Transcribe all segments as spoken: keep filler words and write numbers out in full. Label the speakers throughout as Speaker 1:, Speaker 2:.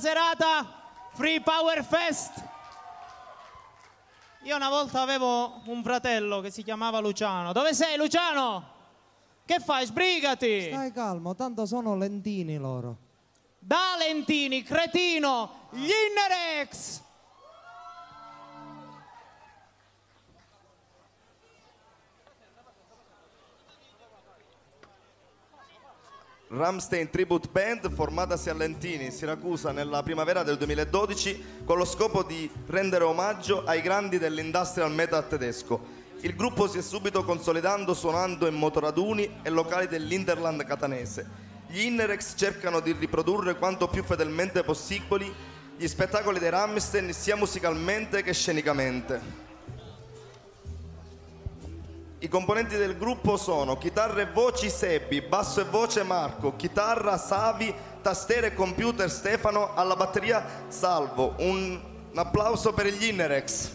Speaker 1: serata Free Power Fest. Io una volta avevo un fratello che si chiamava Luciano. Dove sei, Luciano? Che fai? Sbrigati!
Speaker 2: Stai calmo, tanto sono lentini loro.
Speaker 1: Da lentini, cretino, gli Innerex!
Speaker 3: Rammstein Tribute Band, formatasi a Lentini, Siracusa, nella primavera del duemiladodici con lo scopo di rendere omaggio ai grandi dell'industrial metal tedesco. Il gruppo si è subito consolidando suonando in motoraduni e locali dell'Interland catanese. Gli Innerex cercano di riprodurre quanto più fedelmente possibili gli spettacoli dei Rammstein sia musicalmente che scenicamente. I componenti del gruppo sono chitarre e voci Sebbi, basso e voce Marco, chitarra Savi, tastiere e computer Stefano, alla batteria Salvo. Un, un applauso per gli Innerex.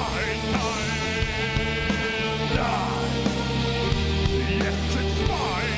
Speaker 4: Yes, it's mine.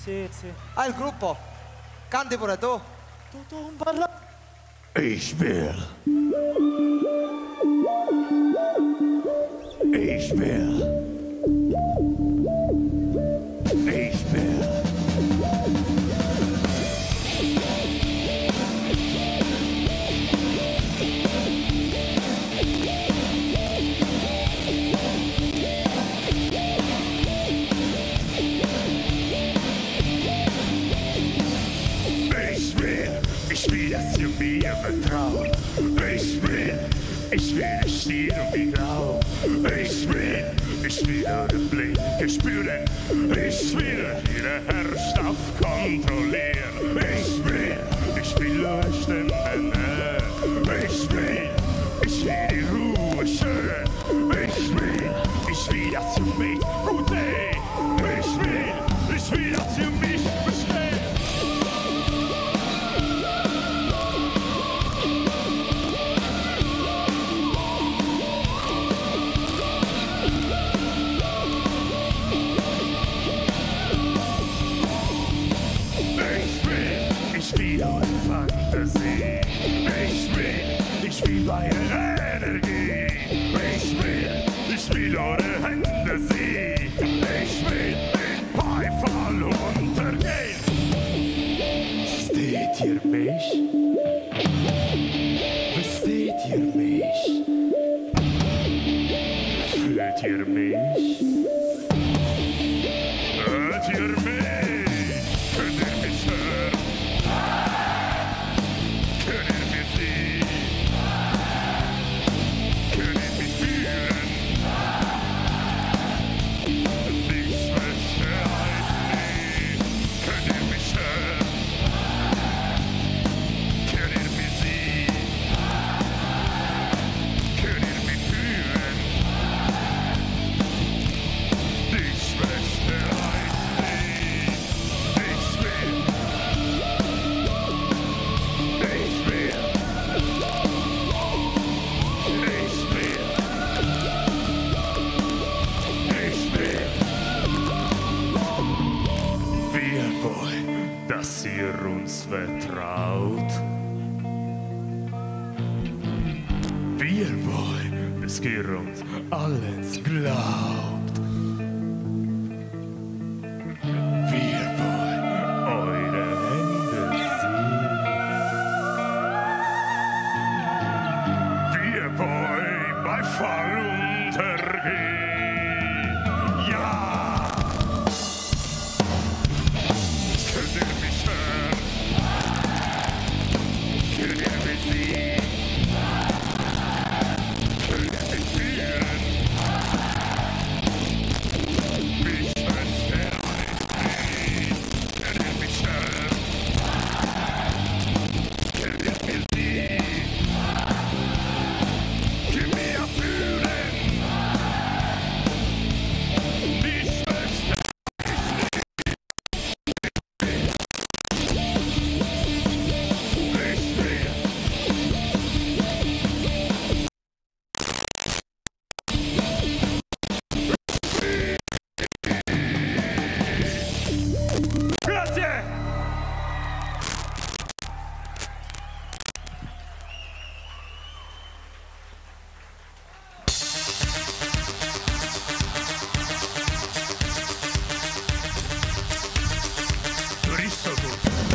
Speaker 4: Sì, sì.
Speaker 2: Ah, il gruppo? Canti pure tu?
Speaker 4: Tu, tu non parla...
Speaker 5: Ich will. Ich will. Ich will. Ich will, dass ihr mir vertraut. Ich will, ich will nicht stehen wie grau. Ich will, ich will eure Blicke spüren. Ich will ihre Herrschaft kontrollieren. Ich will, ich will eure Stimmen hören. Ich will, ich will die Ruhe schön. Ich will, ich will, dass ihr mich gut seht. Ich will, ich will, dass ihr mich versteht. Ich will eure Fantasie. Ich will, ich will eure Energie. Ich will, ich will eure Hände sehen. Ich will in Beifall untergehen. Versteht ihr mich? Versteht ihr mich? Fühlt ihr mich? Hört ihr mich? Könnt ihr mich hören? Dass ihr uns vertraut. Wir wollen, dass ihr uns alles glaubt. Wir wollen eure Hände sehen. Wir wollen bei Fall untergehen. Ja! Könnt ihr mich hören? Könnt ihr mich sehen? Könnt ihr mich fühlen? Mich wünscht der Eisfried. Könnt ihr mich hören? Könnt ihr mich sehen? Könnt ihr fühlen? Mich wünscht der Grazie! Ristoco.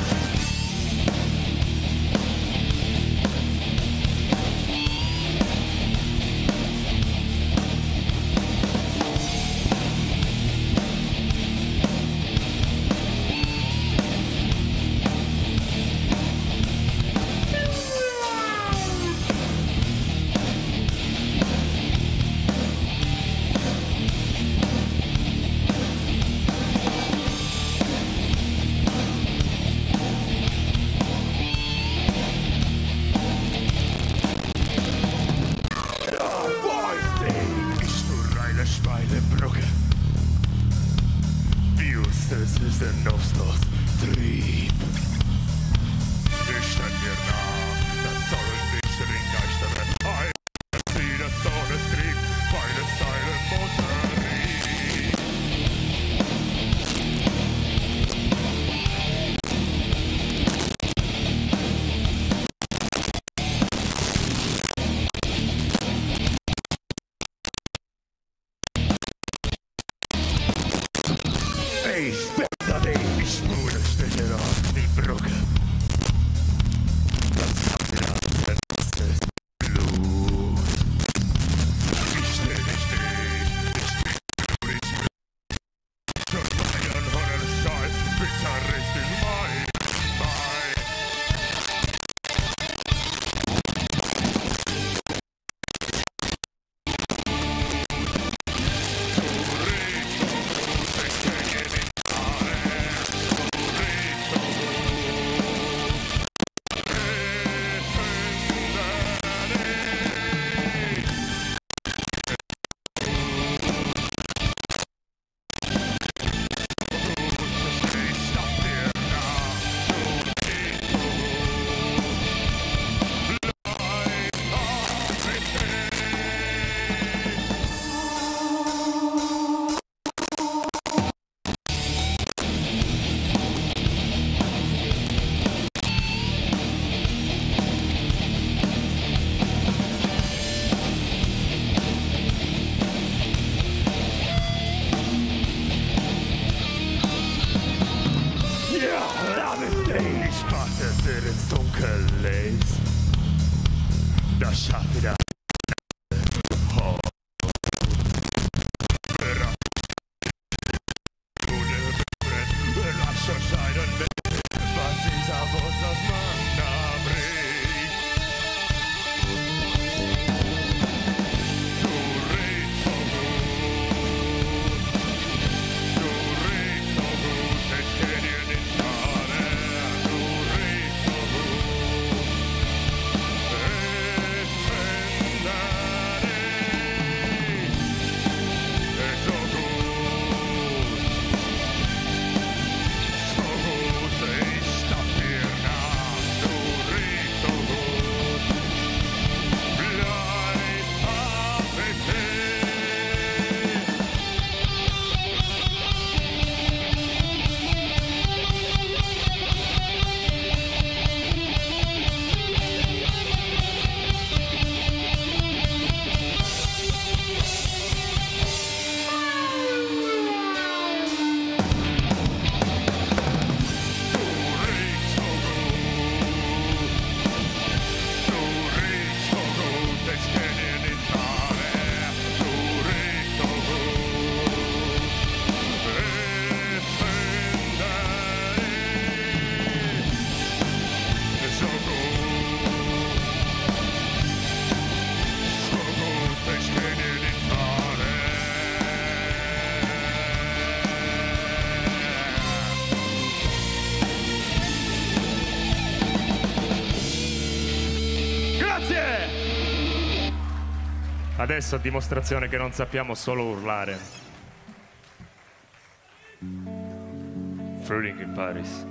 Speaker 5: Schweinebrücke. Wie Justus ist der Nostos Trieb. Ich stand dir nah, das sollen dich Ringgeistere. Ein, wie das Todestrieb, beide Seile Motorie. geleest. Da schaffe ich das. Oh. Lascia scheiden mit, was ist auf uns das Mann bringt. Du redst so gut, du redst so gut, ich kenn dir nicht alle. Du redst so gut, es ändert dich, es so gut. Adesso a dimostrazione che non sappiamo solo urlare. Frühling in Paris.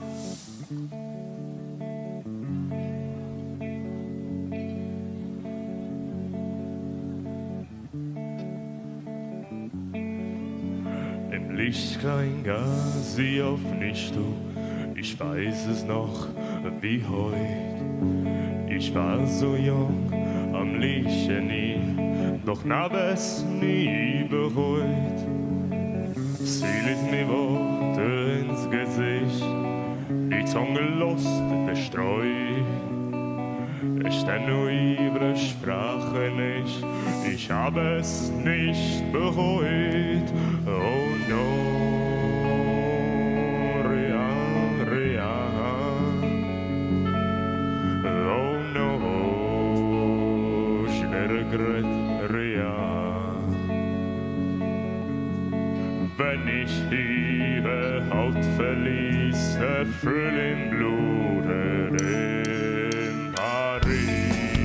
Speaker 5: Im Lichtschein Gazi öffnest du, ich weiß es noch wie heute. Ich war so jung, am liebsten nie, doch nabes nie bereut. Sie ließ mir Worte ins Gesicht, die Zunge Lust bestreut. Ich denn nur ihre Sprache nicht, ich hab es nicht bereut. Oh no, Ria, Ria. Oh no, je ne regrette rien. Wenn ich ihre Haut verließ, der Frühling blutet in Paris.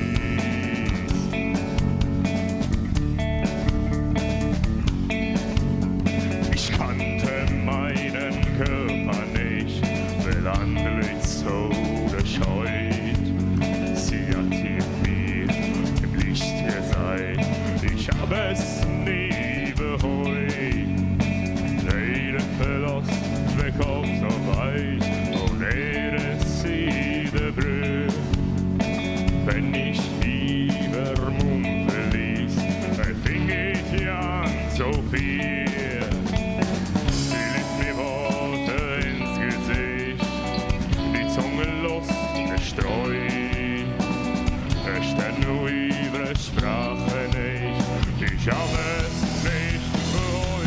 Speaker 5: Ich kannte meinen Körper nicht, will Antlitz oder scheut. Sie hat hier mir im Licht gezeigt, ich hab es nie bereut. Verlost, weg auf so weit, und er sie der Brühe. Wenn ich ihre Mund verließ, dann fing ich an so viel. Sie ließ mir Worte ins Gesicht, die Zunge Lust gestreut. Es stand nur ihre Sprache nicht, ich hab es nicht bereut.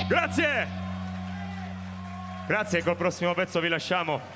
Speaker 5: Grazie! Grazie, col prossimo pezzo vi lasciamo.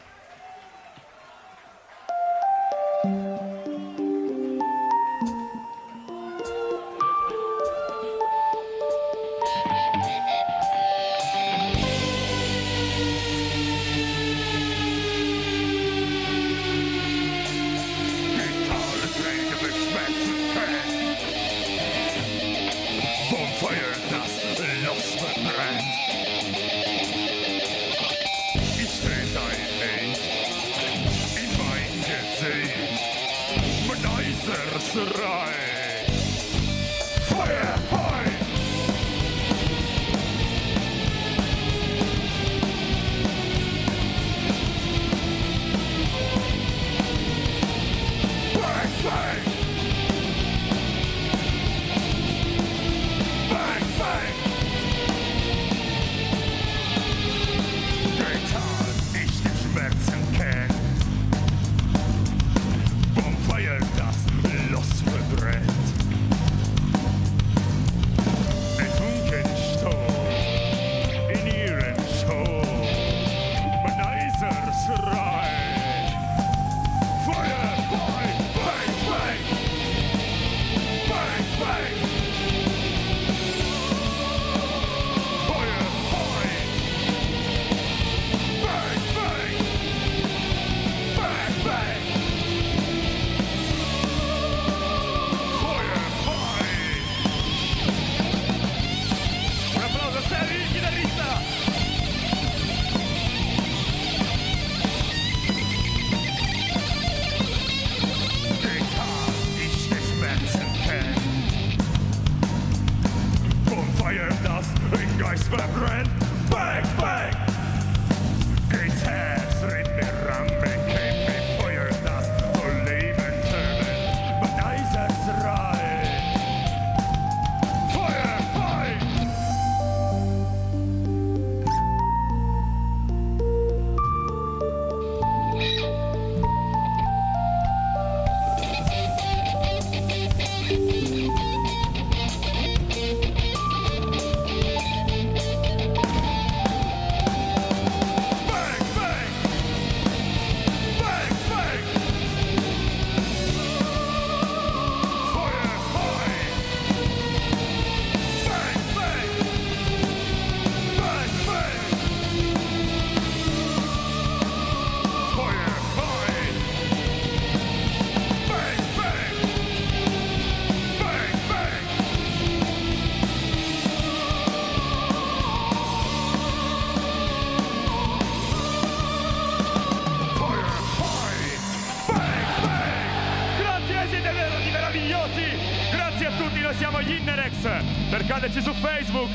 Speaker 5: Cercateci su Facebook.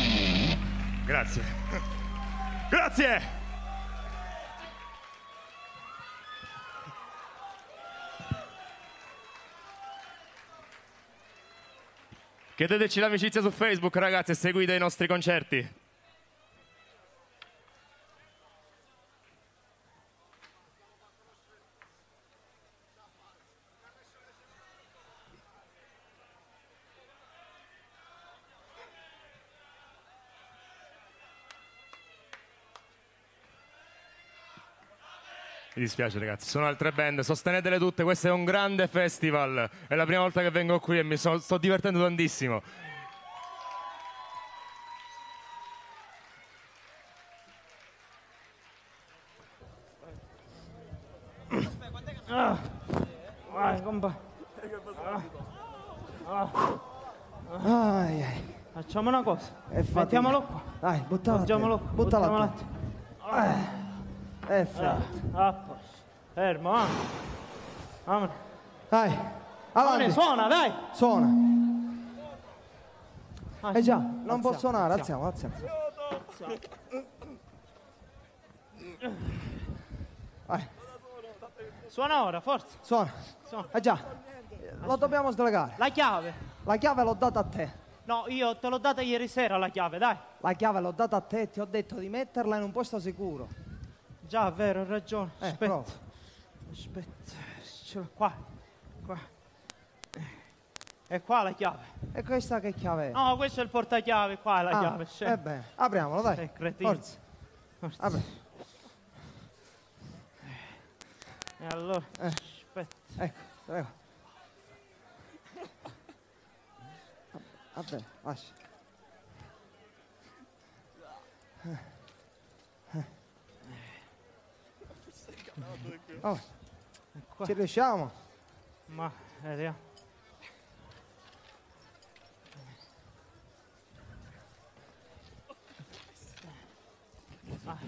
Speaker 5: Grazie. Grazie. Chiedeteci l'amicizia su Facebook, ragazzi, e seguite i nostri concerti. Mi dispiace ragazzi, sono altre band, sostenetele tutte, questo è un grande festival, è la prima volta che vengo qui e mi so, sto divertendo tantissimo.
Speaker 1: Ah, vai, compa. Ah. Ah.
Speaker 2: Ai, ai.
Speaker 1: Facciamo una cosa,
Speaker 2: È fatica.
Speaker 1: mettiamolo qua.
Speaker 2: Dai, buttala.
Speaker 1: Buttiamolo qua,
Speaker 2: Buttala.
Speaker 1: buttiamolo
Speaker 2: Buttala.
Speaker 1: là.
Speaker 2: È freddo.
Speaker 1: Ah, a posto. Fermo, ah. Amore.
Speaker 2: Dai.
Speaker 1: Amore,
Speaker 2: Avanti.
Speaker 1: suona, dai.
Speaker 2: Suona.
Speaker 1: Ah,
Speaker 2: Eh già,
Speaker 1: sì.
Speaker 2: non
Speaker 1: Alziamo,
Speaker 2: può suonare,
Speaker 1: alziamo.
Speaker 2: alziamo, alziamo. Vai,
Speaker 1: Suona ora, forza.
Speaker 2: suona.
Speaker 1: Suona.
Speaker 2: Eh già, lo dobbiamo slegare.
Speaker 1: La chiave.
Speaker 2: La chiave l'ho data a te.
Speaker 1: No, io te l'ho data ieri sera la chiave, dai.
Speaker 2: La chiave l'ho data a te e ti ho detto di metterla in un posto sicuro.
Speaker 1: Già, vero, hai ragione.
Speaker 2: Eh,
Speaker 1: Aspetta.
Speaker 2: prova.
Speaker 1: Aspetta. Ce l'ho qua. Qua. E qua la chiave.
Speaker 2: E questa che chiave è?
Speaker 1: No, questo è il portachiave, qua è la
Speaker 2: Ah,
Speaker 1: chiave. Scende.
Speaker 2: eh beh, apriamolo, dai.
Speaker 1: Sei cretino.
Speaker 2: Forza.
Speaker 1: Forza.
Speaker 2: Apri.
Speaker 1: E allora,
Speaker 2: Eh.
Speaker 1: aspetta.
Speaker 2: Ecco, prego. Vabbè, lascia. Oh,
Speaker 1: Qua.
Speaker 2: ci riusciamo?
Speaker 1: Ma, vediamo. Ah.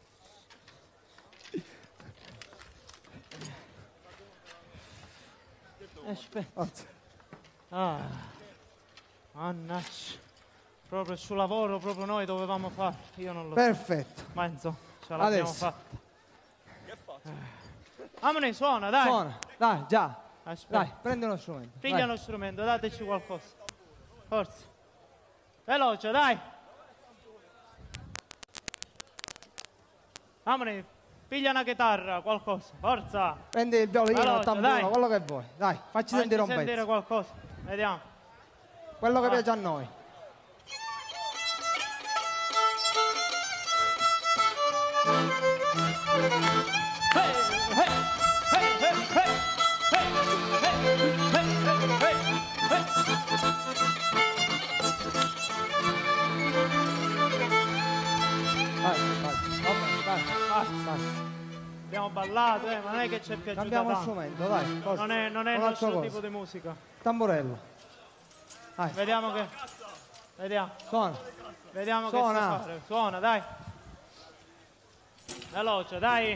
Speaker 1: Aspetta.
Speaker 2: Forza.
Speaker 1: Ah. Mannaggia. Proprio sul lavoro, proprio noi dovevamo fare. Io non lo so.
Speaker 2: Perfetto.
Speaker 1: Ma insomma, ce l'abbiamo
Speaker 2: Adesso.
Speaker 1: fatta. Che faccio? Amone, suona, dai.
Speaker 2: Suona. Dai, già.
Speaker 1: Aspetta.
Speaker 2: Dai, prendi uno strumento.
Speaker 1: Piglia
Speaker 2: Vai.
Speaker 1: uno strumento, dateci qualcosa. Forza. Veloce, dai. Amone, piglia una chitarra, qualcosa. Forza.
Speaker 2: Prendi il violino, il
Speaker 1: Veloce,
Speaker 2: tamburino,
Speaker 1: dai.
Speaker 2: quello che vuoi. Dai, facci
Speaker 1: Facci
Speaker 2: sentire un
Speaker 1: sentire
Speaker 2: pezzo.
Speaker 1: qualcosa. Vediamo.
Speaker 2: Quello che
Speaker 1: Ah.
Speaker 2: piace a noi. Vai, vai, vabbè, dai,
Speaker 1: Ah,
Speaker 2: dai.
Speaker 1: abbiamo ballato, eh, ma non è che ci è piaciuta
Speaker 2: Cambiamo
Speaker 1: tanto.
Speaker 2: strumento, dai. forza.
Speaker 1: Non è, non è il
Speaker 2: Un'altra
Speaker 1: nostro
Speaker 2: cosa.
Speaker 1: tipo di musica.
Speaker 2: Tamburello. Vai,
Speaker 1: Vediamo che. Vediamo.
Speaker 2: suona.
Speaker 1: Vediamo
Speaker 2: Suona.
Speaker 1: che sa fare. Suona, dai. Veloce, dai.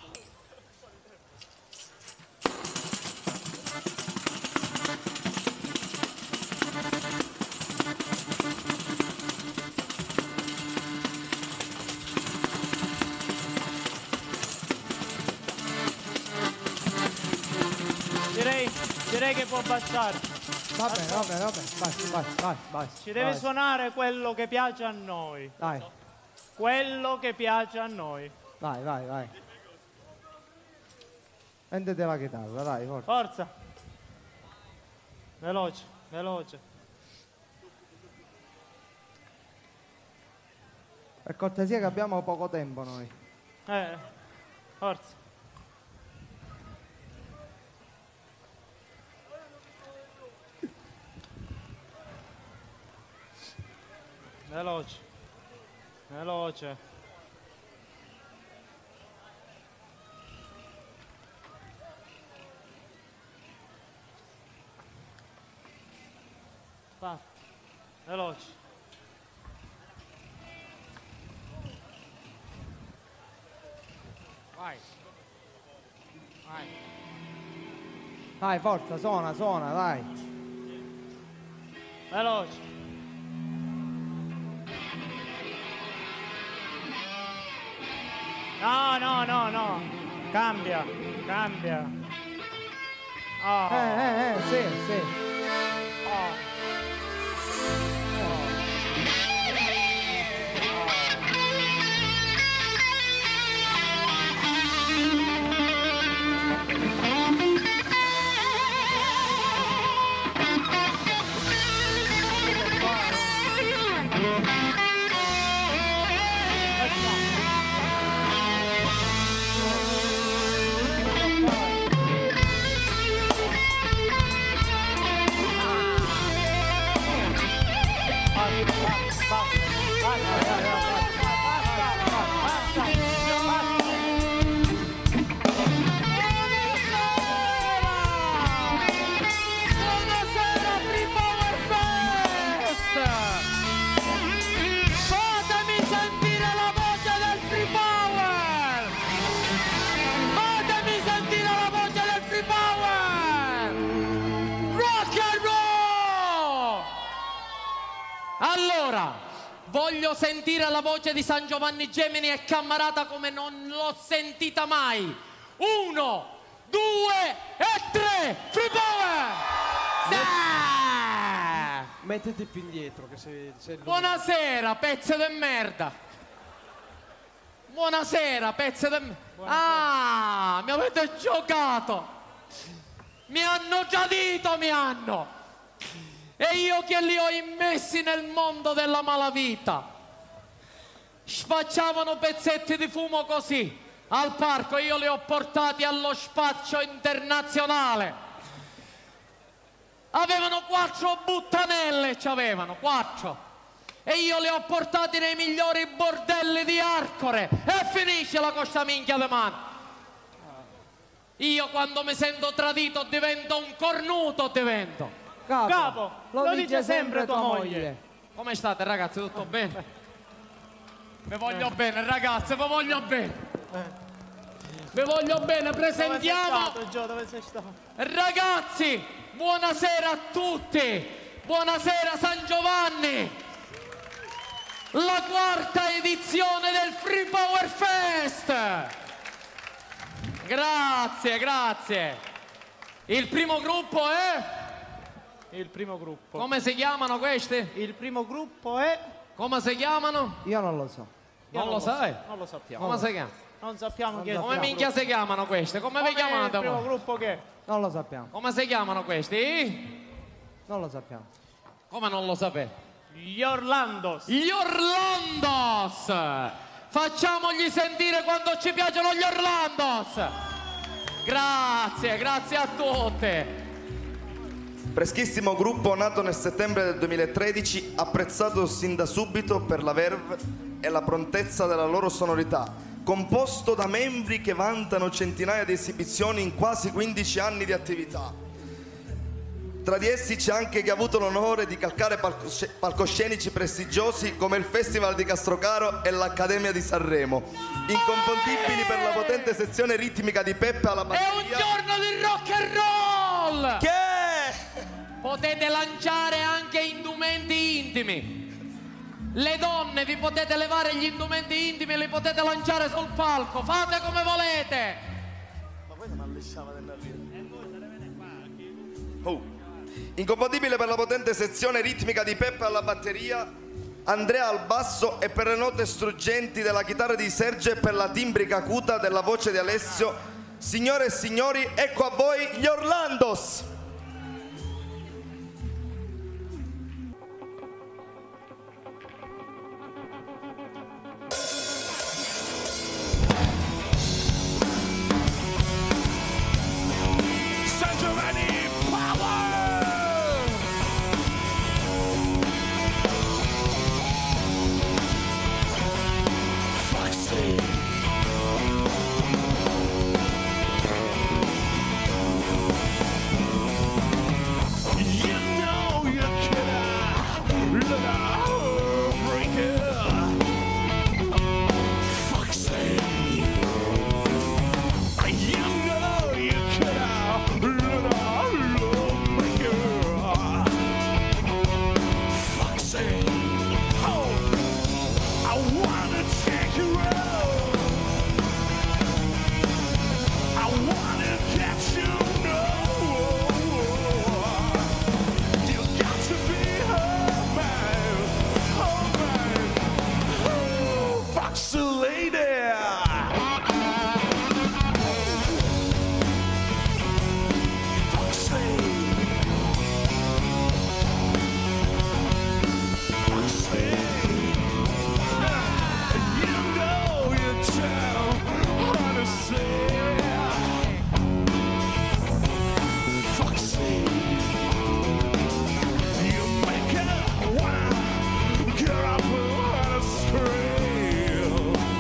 Speaker 1: Direi, direi che può bastare.
Speaker 2: Va bene, va bene, va bene. Vai, vai, vai, vai.
Speaker 1: Ci deve
Speaker 2: vai.
Speaker 1: suonare quello che piace a noi.
Speaker 2: Dai,
Speaker 1: Quello che piace a noi.
Speaker 2: vai, vai, vai. Prendete la chitarra, dai, forza.
Speaker 1: Forza. Veloce, veloce.
Speaker 2: Per cortesia che abbiamo poco tempo noi.
Speaker 1: Eh, forza. Veloce. Veloce. Fatto. Veloce. Vai. Vai.
Speaker 2: Dai, forza, suona, suona, dai.
Speaker 1: Veloce. No, no, no, no. Cambia, cambia. Oh,
Speaker 2: Eh, eh, eh, sì, sì.
Speaker 1: oh.
Speaker 4: Allora, voglio sentire la voce di San Giovanni Gemini e Cammarata come non l'ho sentita mai. Uno, due e tre, Free Power! Sì!
Speaker 6: Mettiti più indietro che sei, sei lungo.
Speaker 4: Buonasera, pezze de merda. Buonasera, pezze de merda. Ah, mi avete giocato. Mi hanno tradito, mi hanno. E io che li ho immessi nel mondo della malavita. Sfacciavano pezzetti di fumo così al parco, io li ho portati allo spaccio internazionale. Avevano quattro buttanelle, ci avevano quattro. E io li ho portati nei migliori bordelli di Arcore. E finisce la costa minchia di mano. Io quando mi sento tradito divento un cornuto, divento.
Speaker 2: Capo,
Speaker 1: Capo,
Speaker 2: lo,
Speaker 1: lo
Speaker 2: dice sempre tua moglie.
Speaker 4: Come state ragazzi, tutto bene? Vi voglio bene ragazzi, vi voglio bene. Vi voglio bene, presentiamo.
Speaker 1: Dove sei stato, Gio? Dove sei stato?
Speaker 4: Ragazzi, buonasera a tutti. Buonasera San Giovanni. La quarta edizione del Free Power Fest. Grazie, grazie. Il primo gruppo è?
Speaker 1: Il primo gruppo.
Speaker 4: Come si chiamano questi?
Speaker 1: Il primo gruppo è...
Speaker 4: Come si chiamano?
Speaker 2: Io non lo so.
Speaker 1: Io
Speaker 4: Non lo sai?
Speaker 1: so, non lo sappiamo.
Speaker 4: Come si chiamano?
Speaker 1: Non sappiamo chi è il
Speaker 4: Come
Speaker 1: primo
Speaker 4: minchia
Speaker 1: gruppo.
Speaker 4: si chiamano questi? Come vi
Speaker 1: Come è
Speaker 4: chiamate
Speaker 1: il primo
Speaker 4: voi?
Speaker 1: gruppo che è?
Speaker 2: Non lo sappiamo.
Speaker 4: Come si chiamano questi?
Speaker 2: Non lo sappiamo.
Speaker 4: Come non lo sapete?
Speaker 1: Gli Orlandos.
Speaker 4: Gli Orlandos! Facciamogli sentire quando ci piacciono gli Orlandos! Grazie, grazie a tutti!
Speaker 3: Freschissimo gruppo nato nel settembre del duemilatredici, apprezzato sin da subito per la verve e la prontezza della loro sonorità, composto da membri che vantano centinaia di esibizioni in quasi quindici anni di attività. Tra di essi c'è anche chi ha avuto l'onore di calcare palcosce- palcoscenici prestigiosi come il Festival di Castrocaro e l'Accademia di Sanremo, inconfondibili per la potente sezione ritmica di Peppe alla
Speaker 4: È un
Speaker 3: batteria.
Speaker 4: giorno di rock and roll!
Speaker 3: Che?
Speaker 4: Potete lanciare anche indumenti intimi. Le donne vi potete levare gli indumenti intimi e li potete lanciare sul palco. Fate come volete.
Speaker 3: Ma poi non lisciava oh. Inconfondibile per la potente sezione ritmica di Peppe alla batteria, Andrea al basso e per le note struggenti della chitarra di Sergio e per la timbrica acuta della voce di Alessio. Signore e signori, ecco a voi gli Orlandos!
Speaker 5: San Giovanni Power! Foxy! You know you cannot let out break it. Foxy! You know you cannot let out break it. Foxy! Oh, I wanna take you out. I wanna get you know. You got to be her man, her man. Oh, Foxy lady. Foxy. Foxy. You know you tell how to say. Foxy. You make it wanna get up and scream.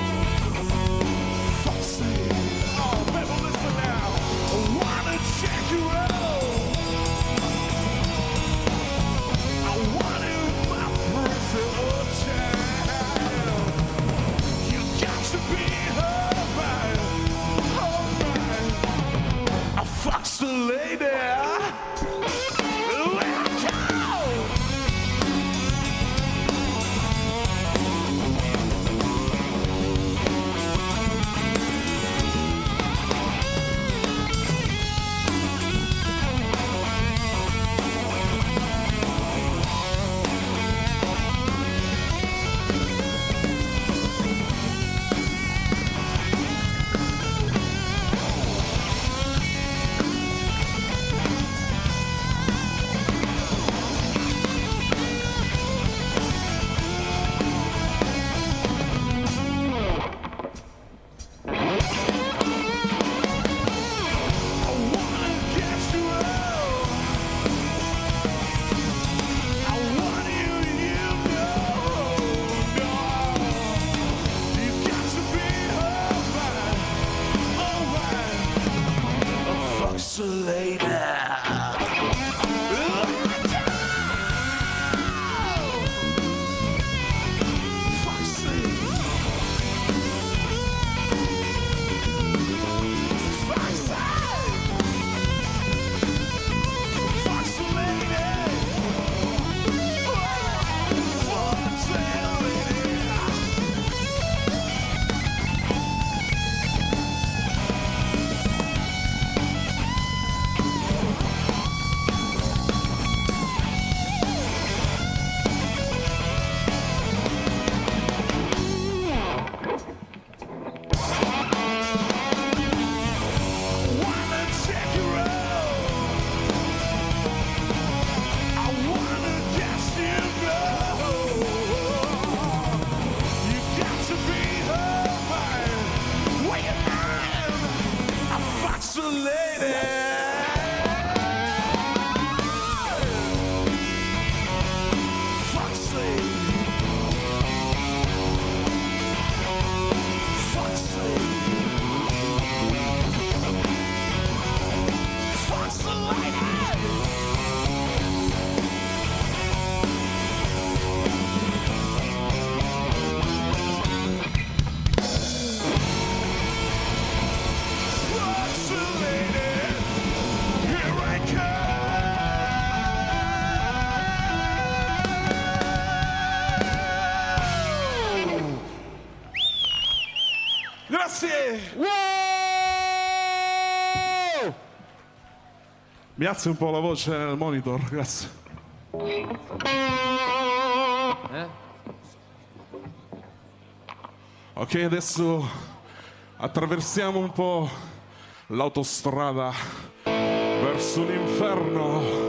Speaker 5: Grazie!
Speaker 4: Wow!
Speaker 5: Mi alzi un po' la voce nel monitor, grazie.
Speaker 4: Eh?
Speaker 5: Ok, adesso attraversiamo un po' l'autostrada verso l'inferno.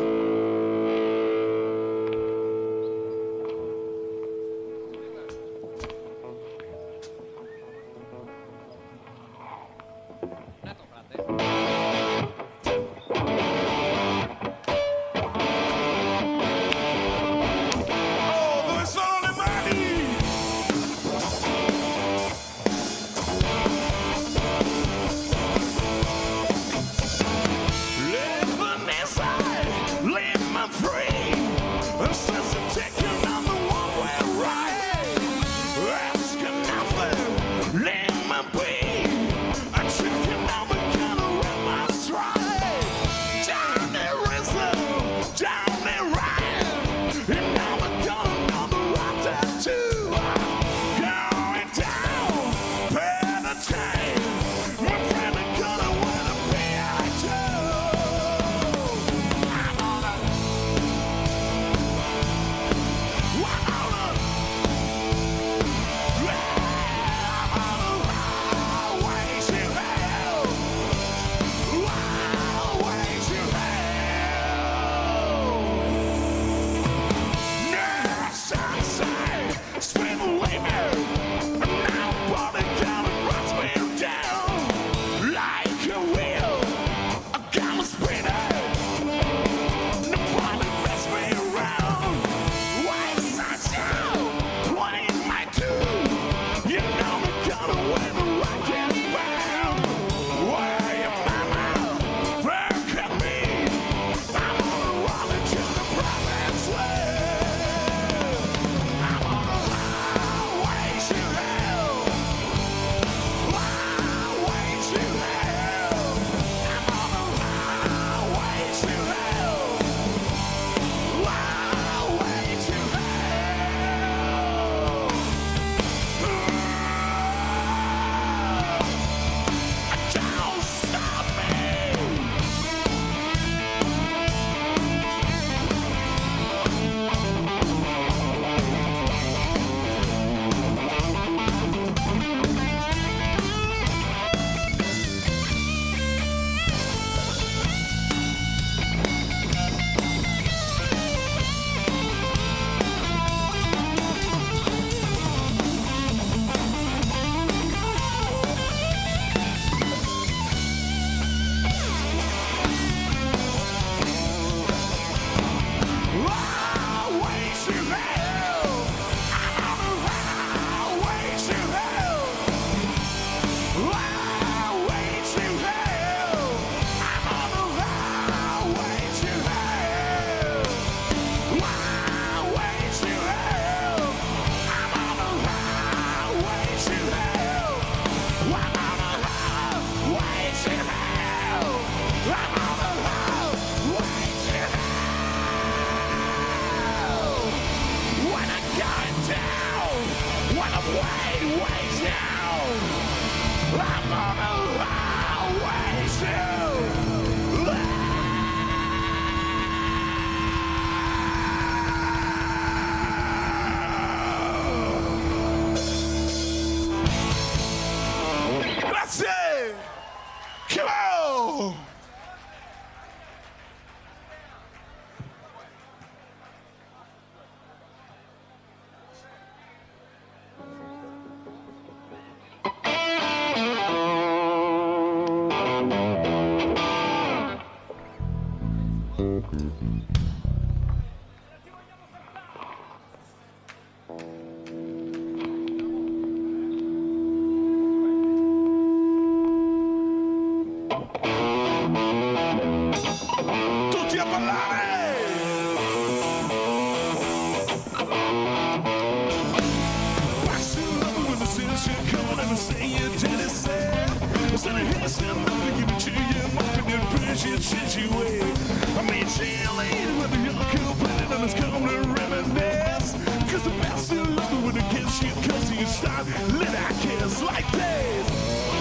Speaker 5: Cause the best you love when it gets you, cause you start lit, I kiss like this.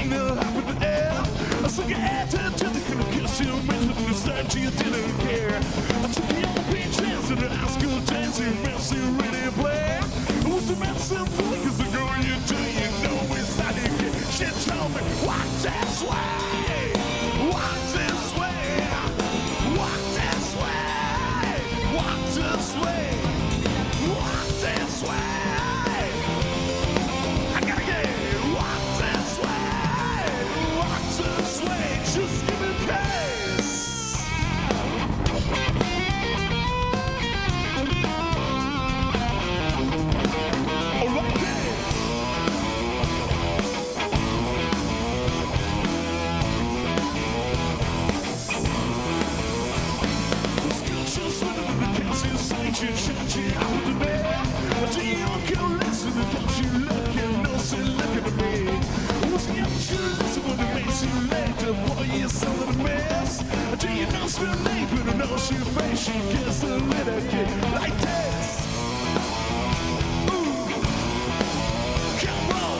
Speaker 5: final up in the air. I took your attitude to the kiss you mentioned the start you didn't care. I took you on the beaches in the high school dancing, messy really play. It was a massive fool, cause the girl you do, you know it's how you get. She told me, walk this way, walk this way, walk this way, walk this way, walk this way. I gotta get walk this way, walk this way, just give me pace. Alright, she gets a little kick like this. Ooh, come on.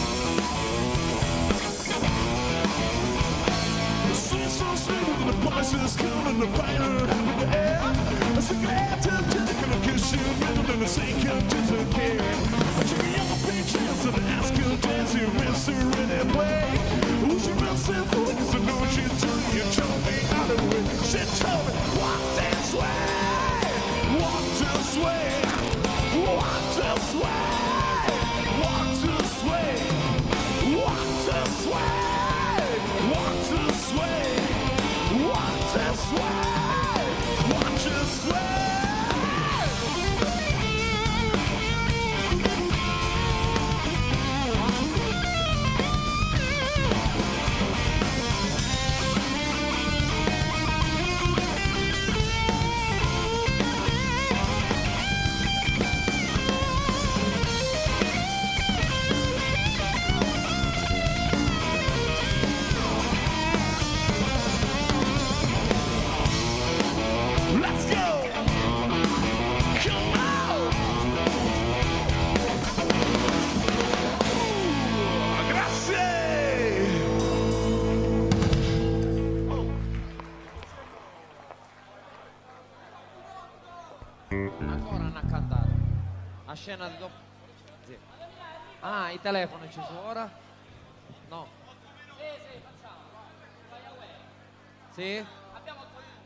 Speaker 5: The sweet, so sweet, and the boys is cool, and the fire in the air. I'm so glad to take and kiss you, middle and the sink and disappear. I took me on the beaches and ask you dance, you miss her in a play. Who's your missing fool? Cause I know what you do, you told me out of the way. She told me, walk this way, walk this way, walk this way, walk this way, walk this way, walk this way, walk this way, walk this way. Let's go! Come on! Grazie!
Speaker 4: Ancora hanno cantato. A scena di dopo. Sì. Ah, i telefoni ci sono ora? No. Sì, sì, facciamo. Vai away. Sì? Abbiamo otto minuti.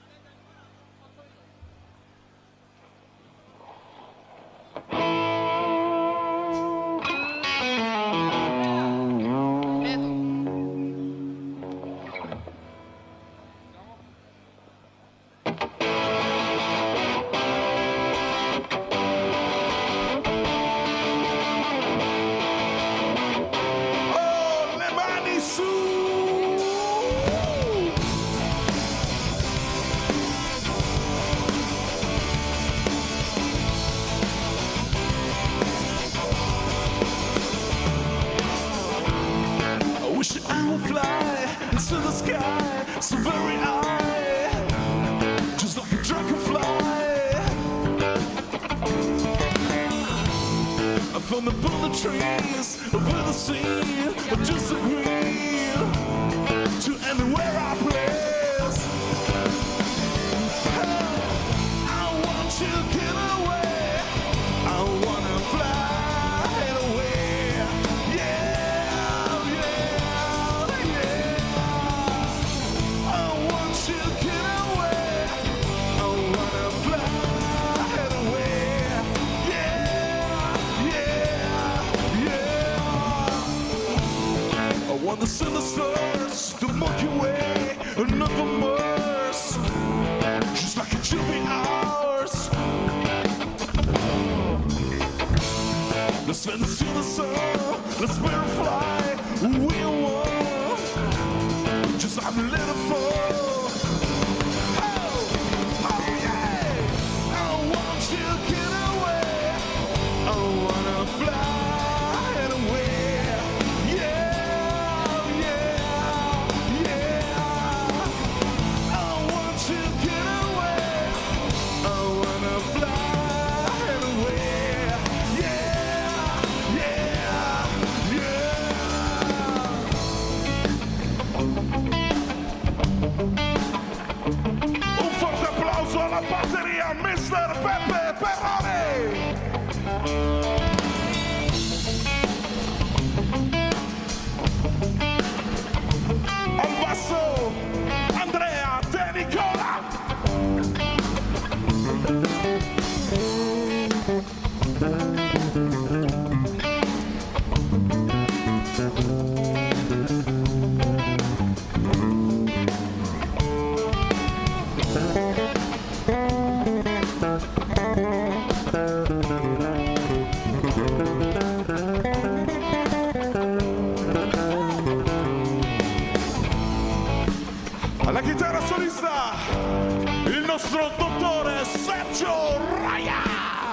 Speaker 5: Oh, le mani su! I wish that I would fly into the sky so very high, just like a dragonfly. I found the bullet trees over the sea, I disagree to anywhere I place. I want to get away, I wanna fly away. Yeah, yeah, yeah. I want to get away, I wanna fly away. Yeah, yeah, yeah. I wanna see the stars, the Milky Way, another Mars, just like it should be ours. Let's spend to the sun, let's bear fly, we are one, just have a little fun. Oh, oh yeah, I want to get away, I wanna fly away. Yeah, yeah, yeah. I want to get away, I wanna fly away. Yeah, yeah, yeah. pista il nostro dottore Sergio Raia.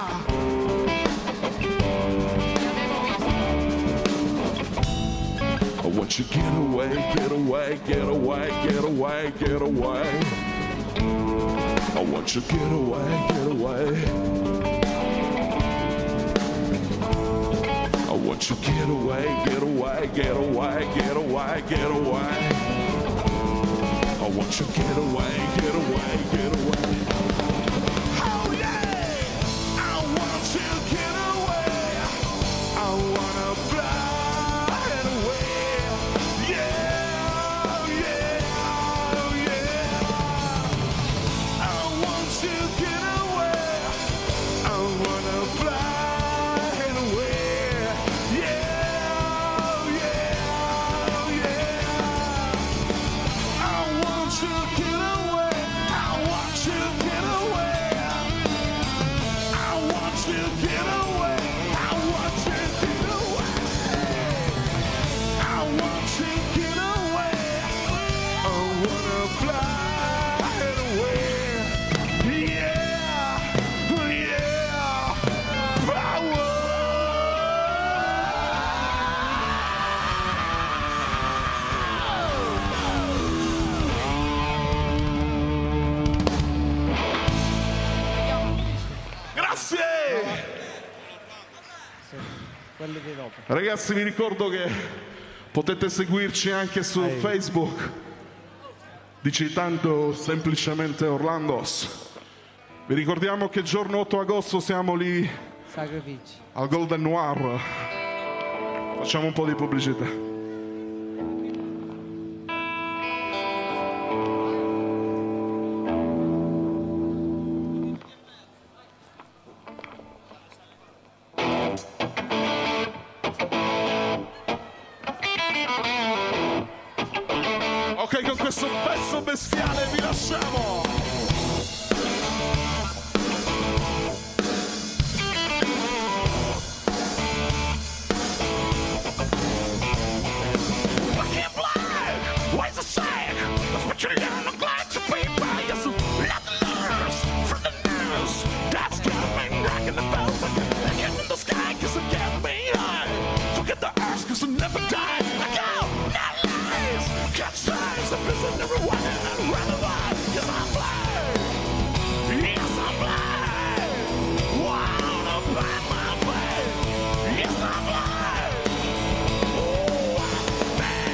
Speaker 5: I want you to get away, get away, get away, get away, get away. I want you to get away, get away. I want you to get away, get away, get away, get away, get away. I want you to get away, get away, get away. Oh yeah! I want you to get away. I wanna fly away. Yeah, yeah, yeah. I want you to get away. I wanna fly away. Yeah, yeah, yeah. I want you to get away. I want you to get away. I want you to get away. I want you to get away. I want you to get away. I wanna fly away. Yeah, yeah. Power. Grazie!
Speaker 2: Quelli di dopo.
Speaker 5: Ragazzi, vi ricordo che potete seguirci anche su Facebook digitando semplicemente Orlandos. Vi ricordiamo che giorno otto agosto siamo lì
Speaker 2: Sacrifici.
Speaker 5: al Golden Noir. Facciamo un po' di pubblicità. Ok, con questo pezzo bestiale vi lasciamo. Black and black, why's the sack? That's what you learn, I'm glad to be by you. So let the letters from the news. That's got me rocking the bell. Again in the sky, cause it got me high. Forget the earth, cause it never died. I go, not lies. Catch signs, the prison, everyone, and I'd rather lie. Yes, I'm blind. Yes, I'm blind. Wanna find my way. Yes, I'm blind. Oh, I'm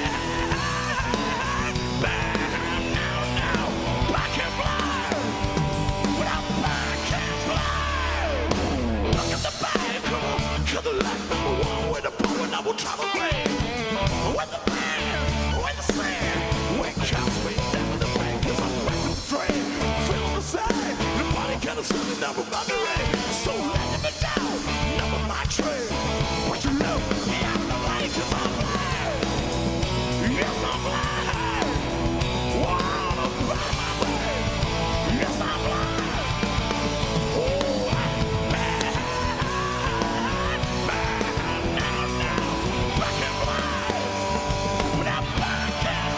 Speaker 5: bad. Bad now, now. Black and blind. But I'm black and blind. Look at the bag, come on. Kill the light number one with the power, and I will travel away. With the band, with the sand. When counts me down in the bank, cause I'm back to the train. Feel the side, nobody can assume the number of the rain. So let me down, number my train. What you know, me out of the light, cause I'm blind. Yes, I'm blind. Wanna find my way. Yes, I'm blind. Oh, I'm bad. Bad now, now. Black and blind. But I'm black and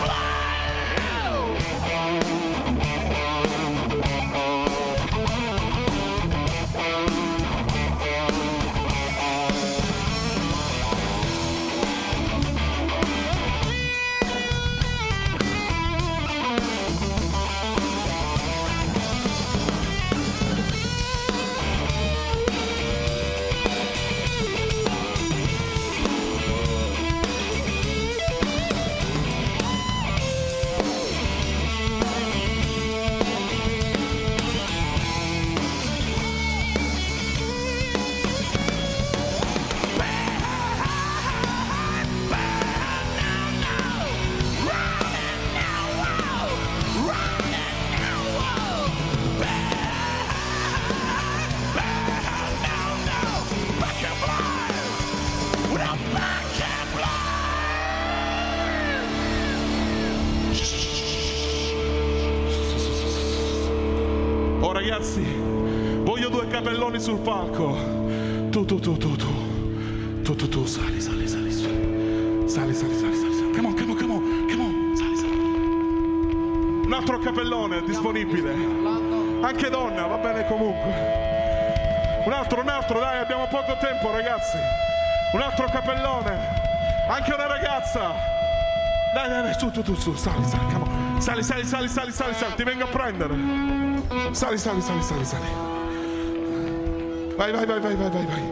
Speaker 5: Oh ragazzi, voglio due capelloni sul palco. Tu, tu, tu, tu, tu. Tu, tu, tu, sali, sali, sali, sali. Sali, sali, sali, sali. Come on, come on, come on, come on. Sali, sali. Un altro capellone disponibile. Anche donna, va bene comunque. Un altro, un altro, dai, abbiamo poco tempo, ragazzi. Un altro capellone. Anche una ragazza. Dai, dai, dai, su, tu, tu, su, sali, sali, come on. Sali, sali, sali, sali, sali, sali, ti vengo a prendere. Sali, sali, sali, sali, sali. Vai, vai, vai, vai, vai, vai, vai.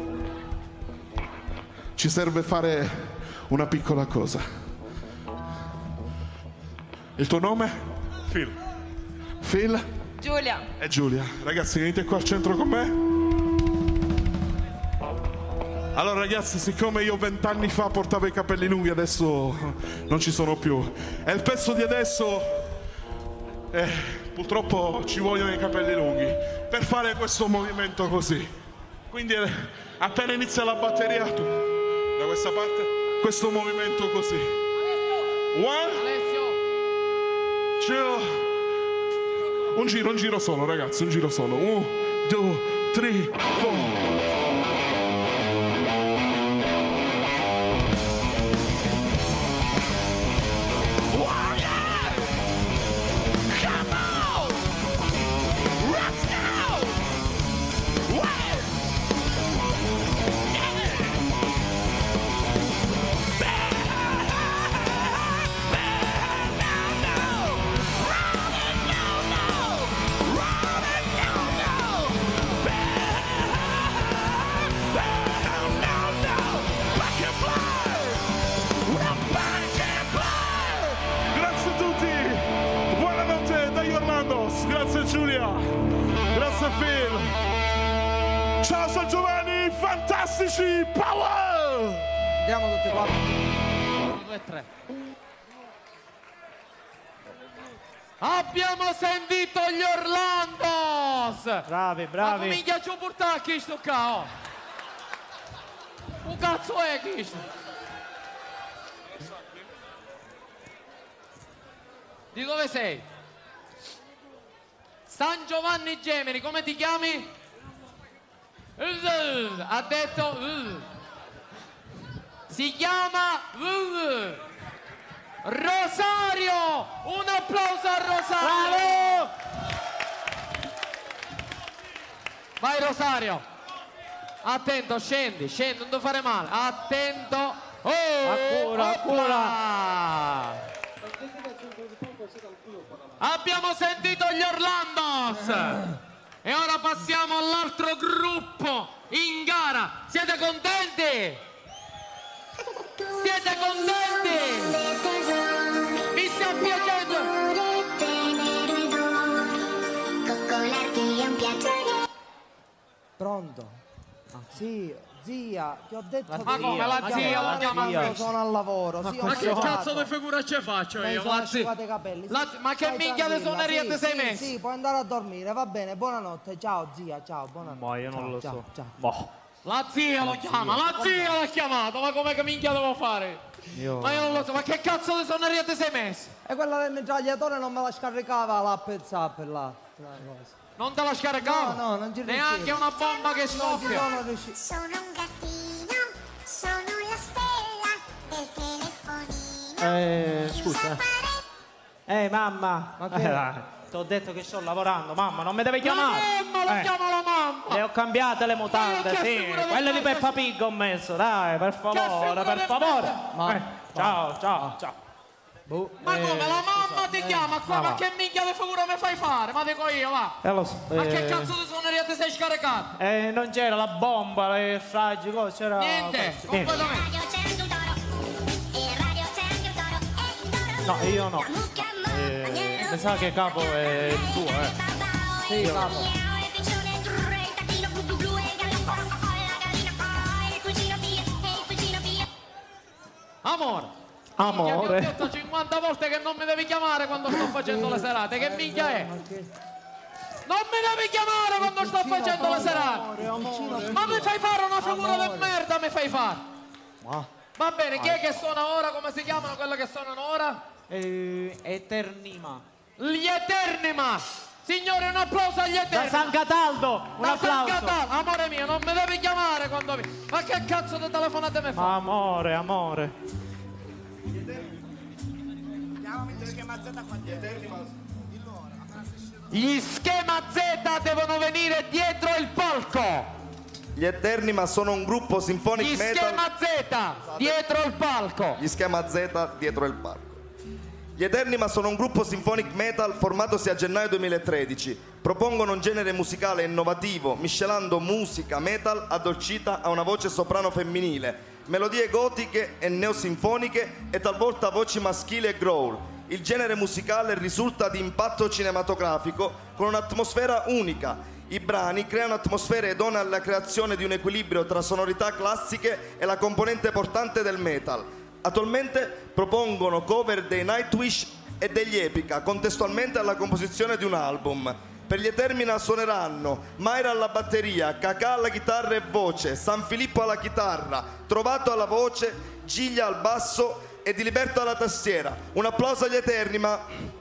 Speaker 5: Ci serve fare una piccola cosa. Il tuo nome? Phil. Phil?
Speaker 7: Giulia.
Speaker 5: E Giulia. Ragazzi, venite qua al centro con me. Allora ragazzi, siccome io vent'anni fa portavo i capelli lunghi, adesso non ci sono più. E il pezzo di adesso, eh, purtroppo ci vogliono i capelli lunghi per fare questo movimento così. Quindi eh, appena inizia la batteria, tu, da questa parte, questo movimento così. One, two, un giro, un giro solo ragazzi, un giro solo. Uno, due, tre, quattro. Grazie Giulia, grazie Phil. Ciao San Giovanni, fantastici, power!
Speaker 2: Andiamo tutti qua.
Speaker 4: uno, due, tre. Abbiamo sentito gli Orlandos!
Speaker 1: Bravi,
Speaker 4: Ma
Speaker 1: bravi.
Speaker 4: minchia ci portare chi sto qua, oh? Un cazzo è chi sto? Di dove sei? San Giovanni Gemini, come ti chiami? Ha detto si chiama Rosario. Un applauso a Rosario.
Speaker 1: Bravo!
Speaker 4: Vai Rosario, attento, scendi, scendi, non ti fare male, attento. Oh,
Speaker 1: Accura,
Speaker 4: accura. Abbiamo sentito gli Orlandos e ora passiamo all'altro gruppo in gara. Siete contenti? Siete contenti? Vi sta piacendo?
Speaker 2: Pronto? Sì, zia, ti ho detto
Speaker 4: Ma
Speaker 2: di-
Speaker 4: come la zia la chiama?
Speaker 2: Io sono al lavoro, sì, ho
Speaker 4: Ma che
Speaker 2: asciugato.
Speaker 4: cazzo di figura ci faccio
Speaker 2: Mi
Speaker 4: io?
Speaker 2: sono
Speaker 4: La zia-
Speaker 2: asciugato i capelli. sì.
Speaker 4: la- ma che
Speaker 2: Stai
Speaker 4: minchia di
Speaker 2: tranquilla,
Speaker 4: suoneria
Speaker 2: sì,
Speaker 4: ti sei
Speaker 2: sì,
Speaker 4: messo?
Speaker 2: Sì, puoi andare a dormire, va bene, buonanotte. Ciao zia, ciao, buonanotte.
Speaker 1: Ma io non
Speaker 2: Ciao,
Speaker 1: lo
Speaker 2: ciao,
Speaker 1: so.
Speaker 2: ciao.
Speaker 1: Boh.
Speaker 4: La zia lo chiama, la zia l'ha chiamato, ma come che minchia devo fare?
Speaker 1: Io...
Speaker 4: Ma io non lo so, ma che cazzo di suoneria ti sei messo?
Speaker 2: E quella del mitragliatore non me la scaricava la WhatsApp là. la cosa.
Speaker 4: Non te la scaricavo?
Speaker 2: No, no, non ci
Speaker 4: Neanche
Speaker 2: riuscivo.
Speaker 4: una bomba che
Speaker 2: Non ci
Speaker 4: scoppia.
Speaker 2: sono riuscito.
Speaker 8: Sono un gattino, sono la stella del telefonino.
Speaker 1: Eh, scusa. Eh, mamma.
Speaker 2: Ma
Speaker 1: Ma
Speaker 2: che-
Speaker 1: che... Ti ho detto che sto lavorando, mamma, non mi devi chiamare.
Speaker 4: La mamma, lo
Speaker 1: Eh,
Speaker 4: chiama la mamma.
Speaker 1: Le ho cambiate le mutande,
Speaker 4: Ma che
Speaker 1: sì.
Speaker 4: figura di
Speaker 1: Quelle di
Speaker 4: merda
Speaker 1: Peppa
Speaker 4: sei?
Speaker 1: Pig ho messo, dai, per
Speaker 4: figura
Speaker 1: favore, per
Speaker 4: di
Speaker 1: favore.
Speaker 4: merda.
Speaker 2: Ma-
Speaker 1: Eh, ciao, ciao, ciao.
Speaker 2: Boh,
Speaker 4: Ma
Speaker 2: eh,
Speaker 4: come la mamma ti chiama qua?
Speaker 1: ma
Speaker 4: Ma
Speaker 1: va.
Speaker 4: che minchia di figura mi fai fare? Ma dico io, va.
Speaker 1: Eh, lo so.
Speaker 4: Ma che
Speaker 1: eh,
Speaker 4: cazzo di suoneria ti sei scaricato?
Speaker 1: eh, non c'era la bomba, le stragi, cosa c'era?
Speaker 4: Niente,
Speaker 1: Niente.
Speaker 4: completamente.
Speaker 8: Radio c'è un toro, e radio c'è un toro, e il toro
Speaker 1: No, io no.
Speaker 8: la mucca
Speaker 1: Eh,
Speaker 8: ma
Speaker 1: mi sa che capo è il tuo, eh.
Speaker 2: Sì, capo.
Speaker 8: il piccione, il tacchino blu blu blu, e il gallo, oh, la gallina, oh, il cugino Pia, e il cugino Pia.
Speaker 4: Amore.
Speaker 1: Amore.
Speaker 4: Minchia, ti ho detto cinquanta volte che non mi devi chiamare quando sto facendo le serate. Che minchia è?
Speaker 2: Ma che-
Speaker 4: Non mi devi chiamare quando sto facendo le serate.
Speaker 2: Amore, amore.
Speaker 4: Ma mi fai fare una figura
Speaker 2: Amore.
Speaker 4: di merda, mi fai fare.
Speaker 2: Ma-
Speaker 4: Va bene, chi è che suona ora? Come si chiamano quelle che suonano ora?
Speaker 1: Eh, Eternima.
Speaker 4: Gli Eternima. Signori, un applauso agli
Speaker 1: Da
Speaker 4: Eternima.
Speaker 1: San Cataldo, un
Speaker 4: Da San
Speaker 1: applauso.
Speaker 4: Cataldo. Amore mio, non mi devi chiamare quando mi... Ma che cazzo di telefonate mi fa?
Speaker 1: Amore, amore.
Speaker 4: Gli Schema Z devono venire dietro il palco.
Speaker 3: Gli Eterni ma sono un gruppo symphonic
Speaker 4: Gli
Speaker 3: metal.
Speaker 4: Schema Z dietro il palco.
Speaker 3: Gli Schema Z dietro il palco. Gli Eterni ma sono un gruppo symphonic metal formatosi a gennaio duemilatredici. Propongono un genere musicale innovativo, miscelando musica metal addolcita a una voce soprano femminile, melodie gotiche e neosinfoniche e talvolta voci maschili e growl. Il genere musicale risulta di impatto cinematografico con un'atmosfera unica. I brani creano atmosfere idonee alla creazione di un equilibrio tra sonorità classiche e la componente portante del metal. Attualmente propongono cover dei Nightwish e degli Epica, contestualmente alla composizione di un album. Per gli Etermina suoneranno Mayra alla batteria, Cacà alla chitarra e voce, San Filippo alla chitarra, Trovato alla voce, Giglia al basso e Diliberto alla tastiera. Un applauso agli Etermina.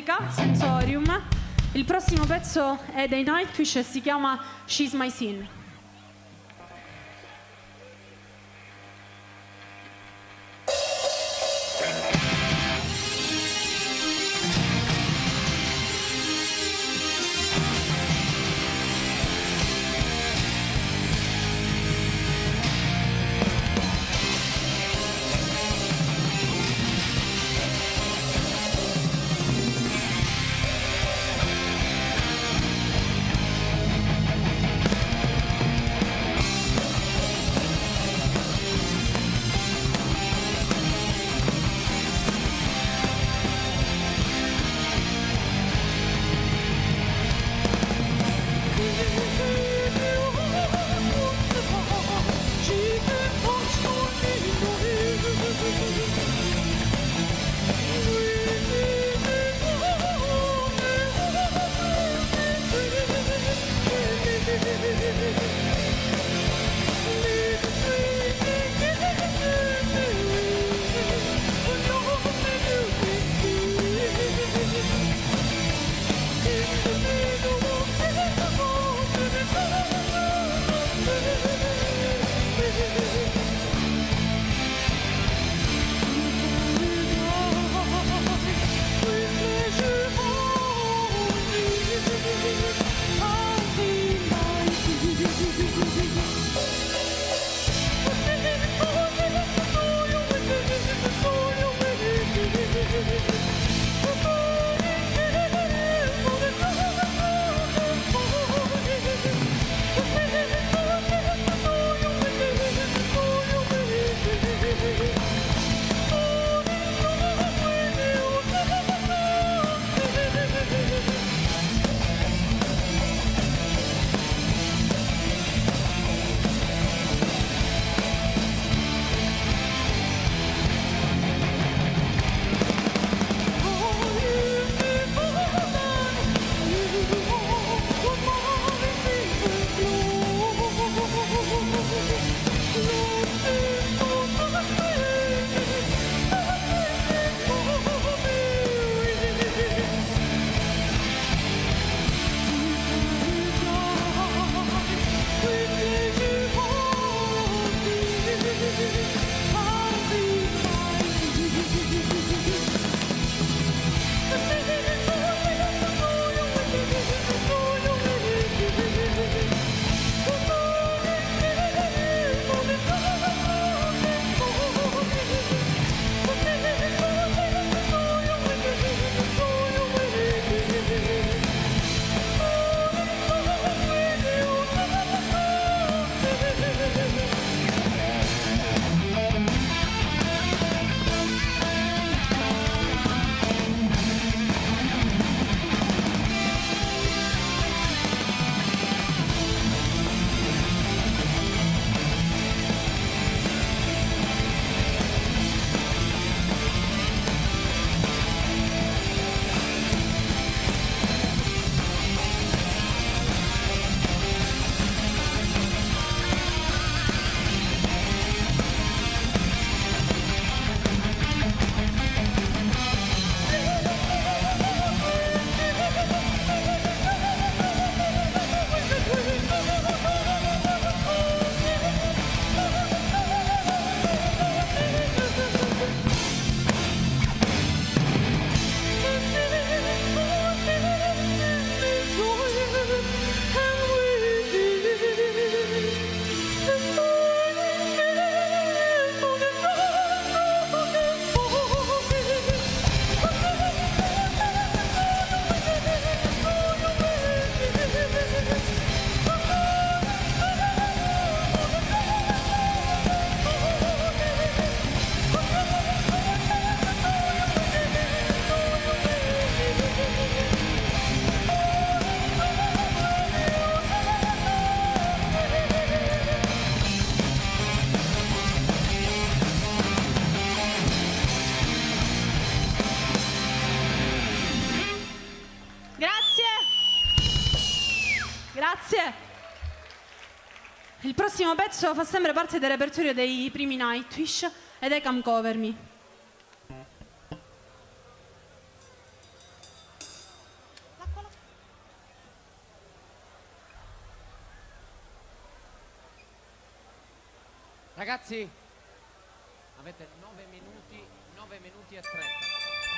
Speaker 7: America, Sensorium. Il prossimo pezzo è dei Nightwish e si chiama She's My Sin. Grazie. Il prossimo pezzo fa sempre parte del repertorio dei primi Nightwish ed è Come Cover Me.
Speaker 4: Ragazzi, avete nove minuti, nove minuti e trenta.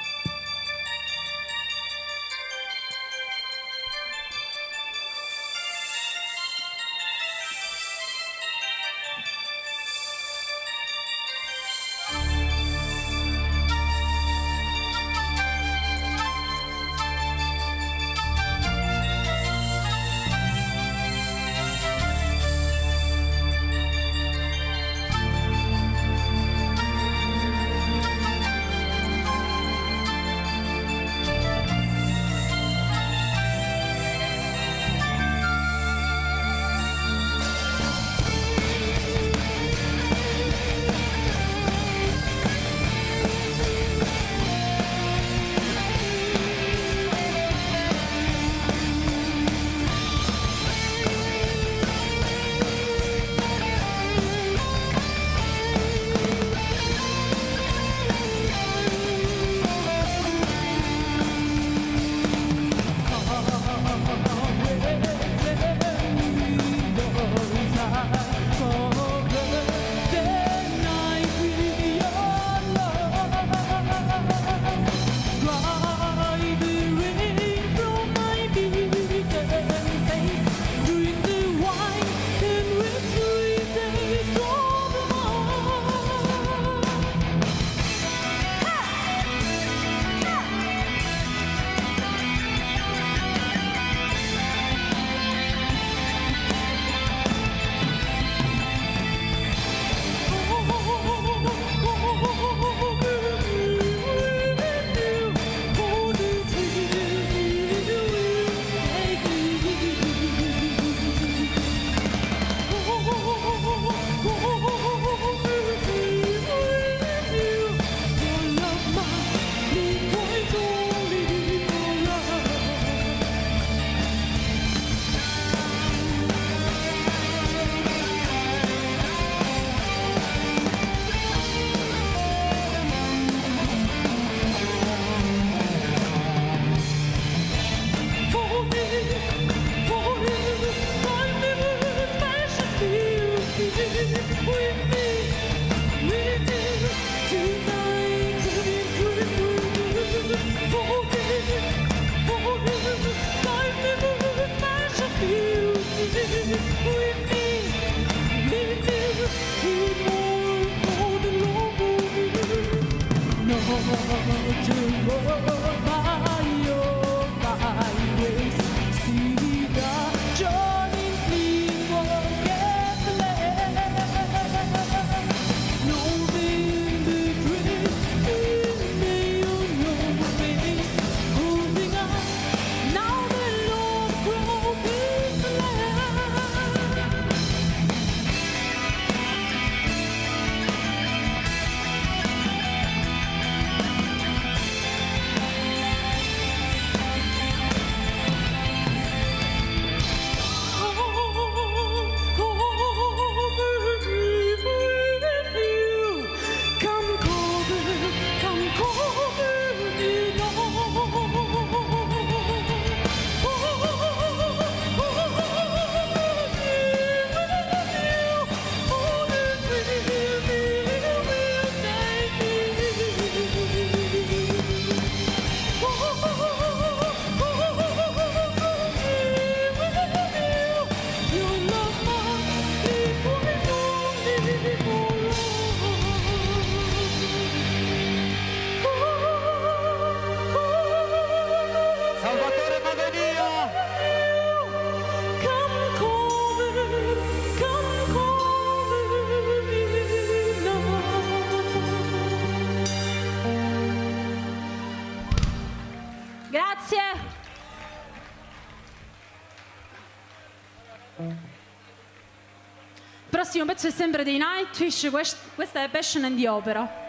Speaker 7: Il prossimo pezzo è sempre dei Nightwish, questa è Passion and the Opera.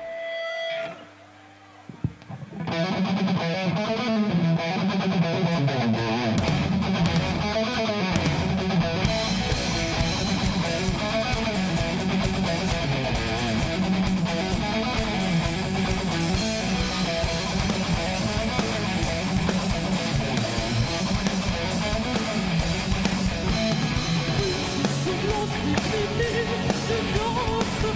Speaker 9: Lost in the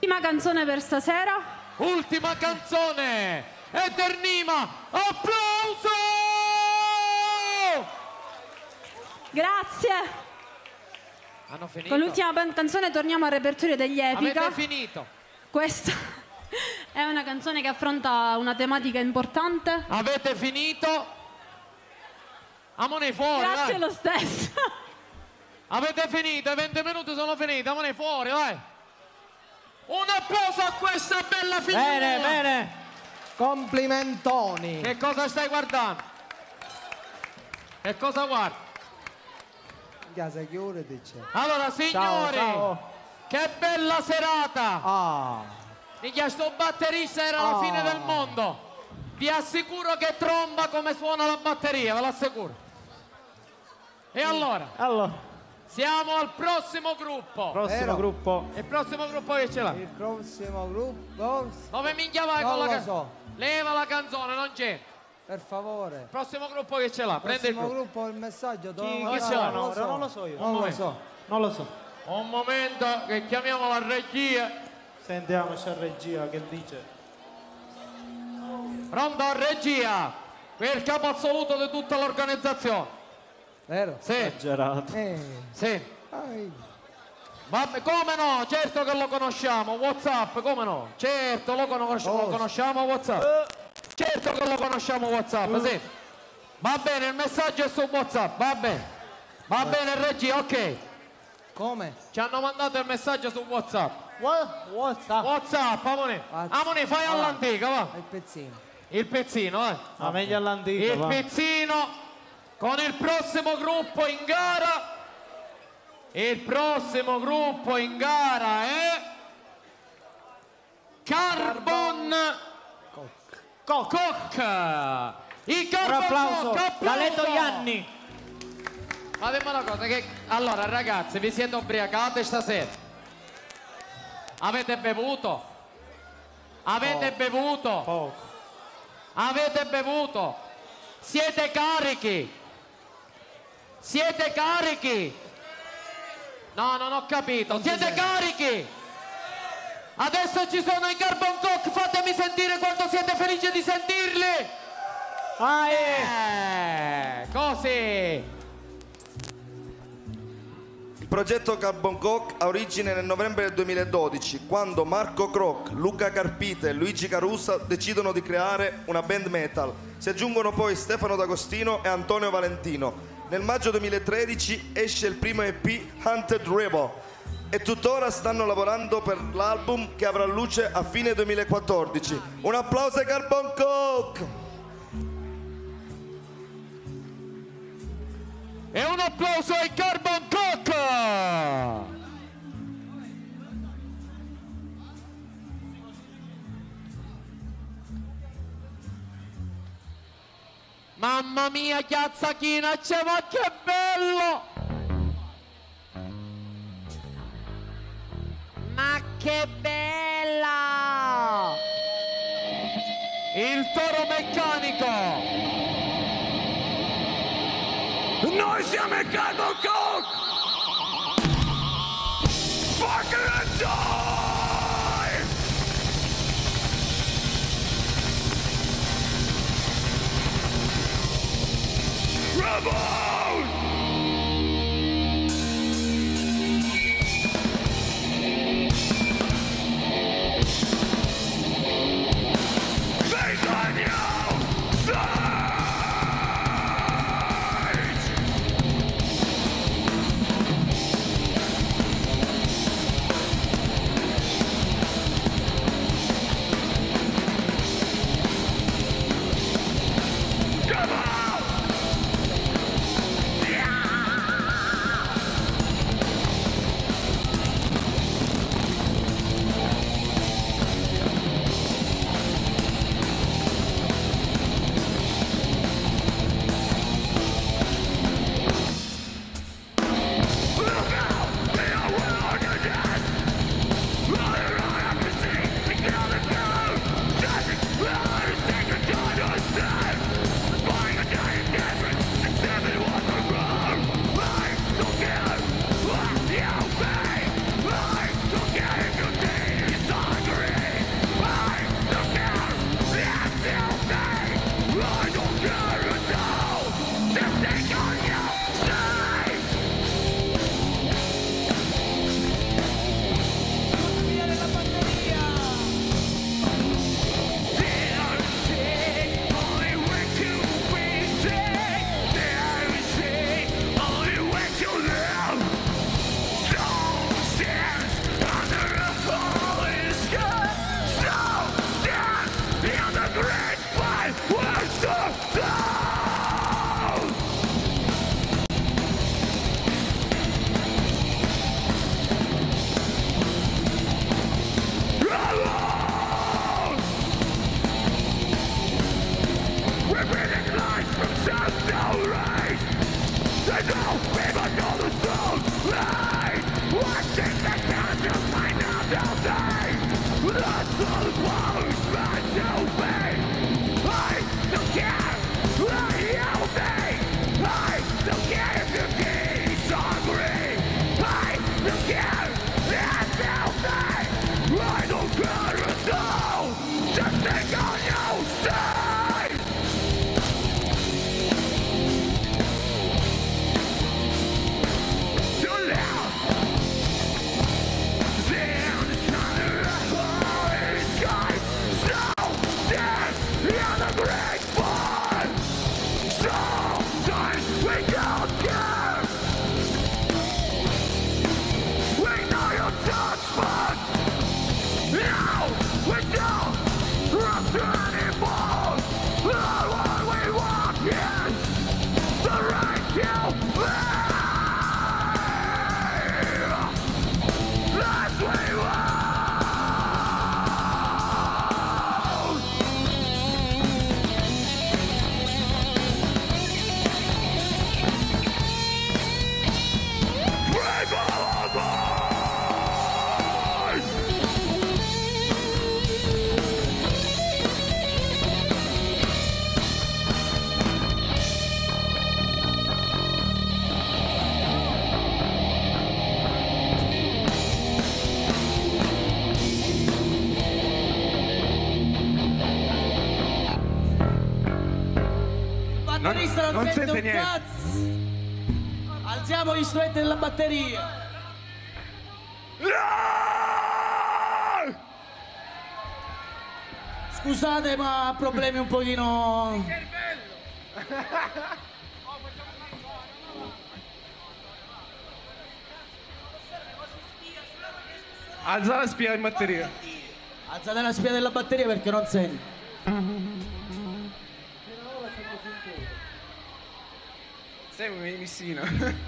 Speaker 7: Ultima canzone per stasera.
Speaker 4: Ultima canzone. Eternima. Applauso!
Speaker 7: Grazie.
Speaker 4: Hanno finito?
Speaker 7: Con l'ultima pan- canzone torniamo al repertorio degli Epica.
Speaker 4: Avete finito?
Speaker 7: Questa è una canzone che affronta una tematica importante.
Speaker 4: Avete finito? Amone fuori,
Speaker 7: Grazie
Speaker 4: dai.
Speaker 7: lo stesso.
Speaker 4: Avete finito, i venti minuti sono finiti, amone fuori, dai. Un applauso a questa bella figura.
Speaker 2: Bene, bene. Complimentoni.
Speaker 4: Che cosa stai guardando? Che cosa guardi?
Speaker 2: Casa chiude, dice.
Speaker 4: Allora, signori,
Speaker 2: Ciao, ciao.
Speaker 4: che bella serata.
Speaker 2: Ah.
Speaker 4: Minchia, sto batterista era la
Speaker 2: Ah.
Speaker 4: fine del mondo. Vi assicuro che tromba come suona la batteria, ve l'assicuro. E allora,
Speaker 1: Allora,
Speaker 4: siamo al prossimo gruppo.
Speaker 1: prossimo
Speaker 2: Vero.
Speaker 1: gruppo.
Speaker 4: Il prossimo gruppo che ce l'ha?
Speaker 2: Il prossimo gruppo.
Speaker 4: Dove minchia vai
Speaker 2: Non
Speaker 4: con la
Speaker 2: lo
Speaker 4: canzone?
Speaker 2: so.
Speaker 4: Leva la canzone, non c'è.
Speaker 2: Per favore.
Speaker 4: Il prossimo gruppo che ce l'ha? Prende il
Speaker 2: Prossimo
Speaker 4: gruppo.
Speaker 2: gruppo il messaggio dove
Speaker 1: Chi,
Speaker 2: lo
Speaker 1: chi
Speaker 2: so,
Speaker 1: ce l'ha?
Speaker 2: non lo
Speaker 1: No,
Speaker 2: so.
Speaker 1: non lo so io.
Speaker 2: Non lo
Speaker 4: momento.
Speaker 2: so.
Speaker 1: Non lo so.
Speaker 4: Un momento che chiamiamo la regia.
Speaker 1: Sentiamo c'è regia che dice.
Speaker 4: Pronto, regia? Qui è il capo assoluto di tutta l'organizzazione.
Speaker 2: Vero?
Speaker 4: Sì,
Speaker 1: Esagerato.
Speaker 2: Eh.
Speaker 4: sì.
Speaker 2: Ai.
Speaker 4: Vabbè, come no? Certo che lo conosciamo. WhatsApp, come no? Certo, lo, conos-
Speaker 2: Oh.
Speaker 4: lo conosciamo WhatsApp. Certo che lo conosciamo WhatsApp, sì. Va bene, il messaggio è su WhatsApp, va bene. Va bene, regia, ok.
Speaker 2: Come?
Speaker 4: Ci hanno mandato il messaggio su WhatsApp.
Speaker 1: What? WhatsApp.
Speaker 4: WhatsApp, Amone.
Speaker 2: What's-
Speaker 4: Amone, fai
Speaker 2: Ah.
Speaker 4: all'antica, va.
Speaker 2: Il pezzino.
Speaker 4: Il pezzino, eh.
Speaker 1: Ah, meglio all'antica.
Speaker 4: Il
Speaker 1: va.
Speaker 4: pezzino con il prossimo gruppo in gara. Il prossimo gruppo in gara è Carbon
Speaker 1: Coc.
Speaker 4: Coc. I
Speaker 1: Un
Speaker 4: Carbon
Speaker 1: applauso.
Speaker 4: Coc,
Speaker 1: L'ha letto
Speaker 4: applauso.
Speaker 1: Gianni.
Speaker 4: Fatemi una cosa che... Allora ragazzi, vi siete ubriacati stasera? Avete bevuto? Avete bevuto?
Speaker 1: Poco.
Speaker 4: Avete bevuto? Siete carichi? Siete carichi? No, non ho capito. Siete carichi? Adesso ci sono i Carbon Coc, fatemi sentire quanto siete felici di sentirli.
Speaker 1: Ah, eh.
Speaker 4: Eh, così.
Speaker 3: Il progetto Carbon Coc ha origine nel novembre del duemiladodici, quando Marco Croc, Luca Carpite e Luigi Carusa decidono di creare una band metal. Si aggiungono poi Stefano D'Agostino e Antonio Valentino. Nel maggio duemilatredici esce il primo E P, Hunted Rebel, e tuttora stanno lavorando per l'album che avrà luce a fine duemilaquattordici. Un applauso ai Carbon Coc!
Speaker 4: E un applauso ai Carbon Coc! Mamma mia, chiazzacchina, c'è, ma che bello! Ma che bella! Il toro meccanico!
Speaker 5: Noi siamo il Carbon Coc! Fucking enjoy! Rebel! Based on you! Come on!
Speaker 9: batterista non,
Speaker 5: non
Speaker 9: sente
Speaker 5: sente
Speaker 9: un
Speaker 5: niente.
Speaker 9: cazzo. Alziamo gli strumenti della batteria. Scusate, ma problemi un pochino.
Speaker 5: Alza la spia in batteria.
Speaker 9: Alzate la spia della batteria perché non sente.
Speaker 5: Sei un missina.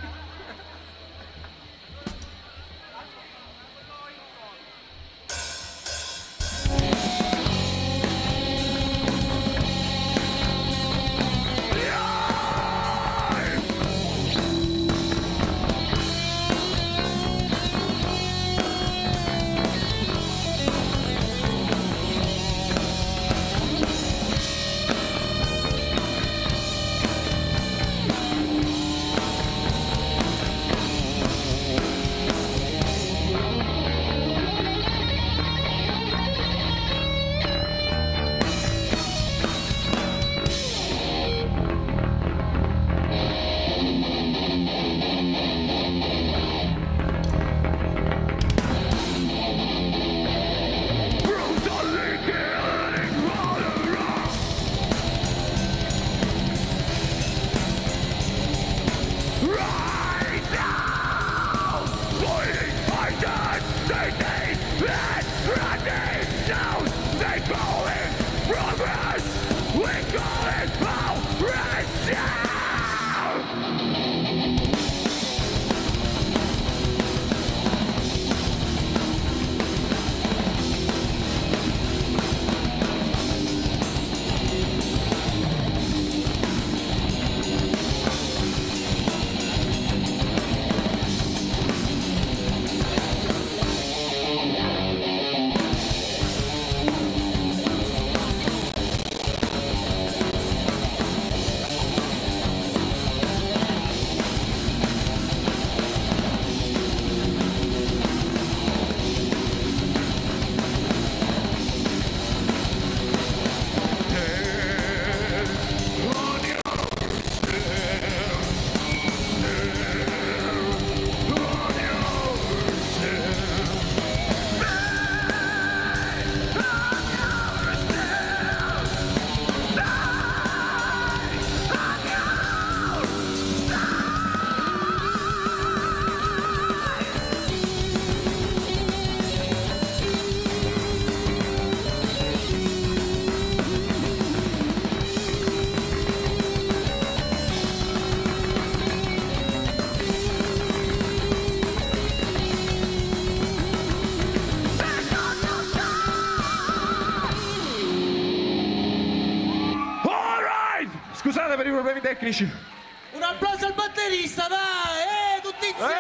Speaker 5: Scusate per i problemi tecnici.
Speaker 9: Un applauso al batterista, dai! Eh, tutti insieme!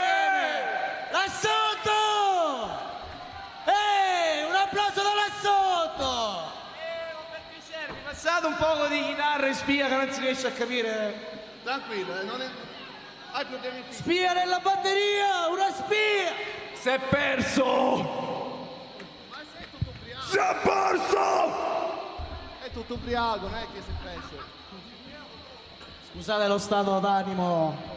Speaker 5: Eh!
Speaker 9: Là sotto! Eh, un applauso da là sotto!
Speaker 6: Passate un poco di chitarra e spia che non si riesce a capire.
Speaker 10: Tranquillo, eh, non è... Hai problemi qui.
Speaker 9: Spia nella batteria! Una spia!
Speaker 5: Si è perso!
Speaker 10: Ma sei tutto ubriaco.
Speaker 5: Si è perso!
Speaker 10: È tutto ubriaco, non è che si è perso.
Speaker 9: Scusate lo stato d'animo.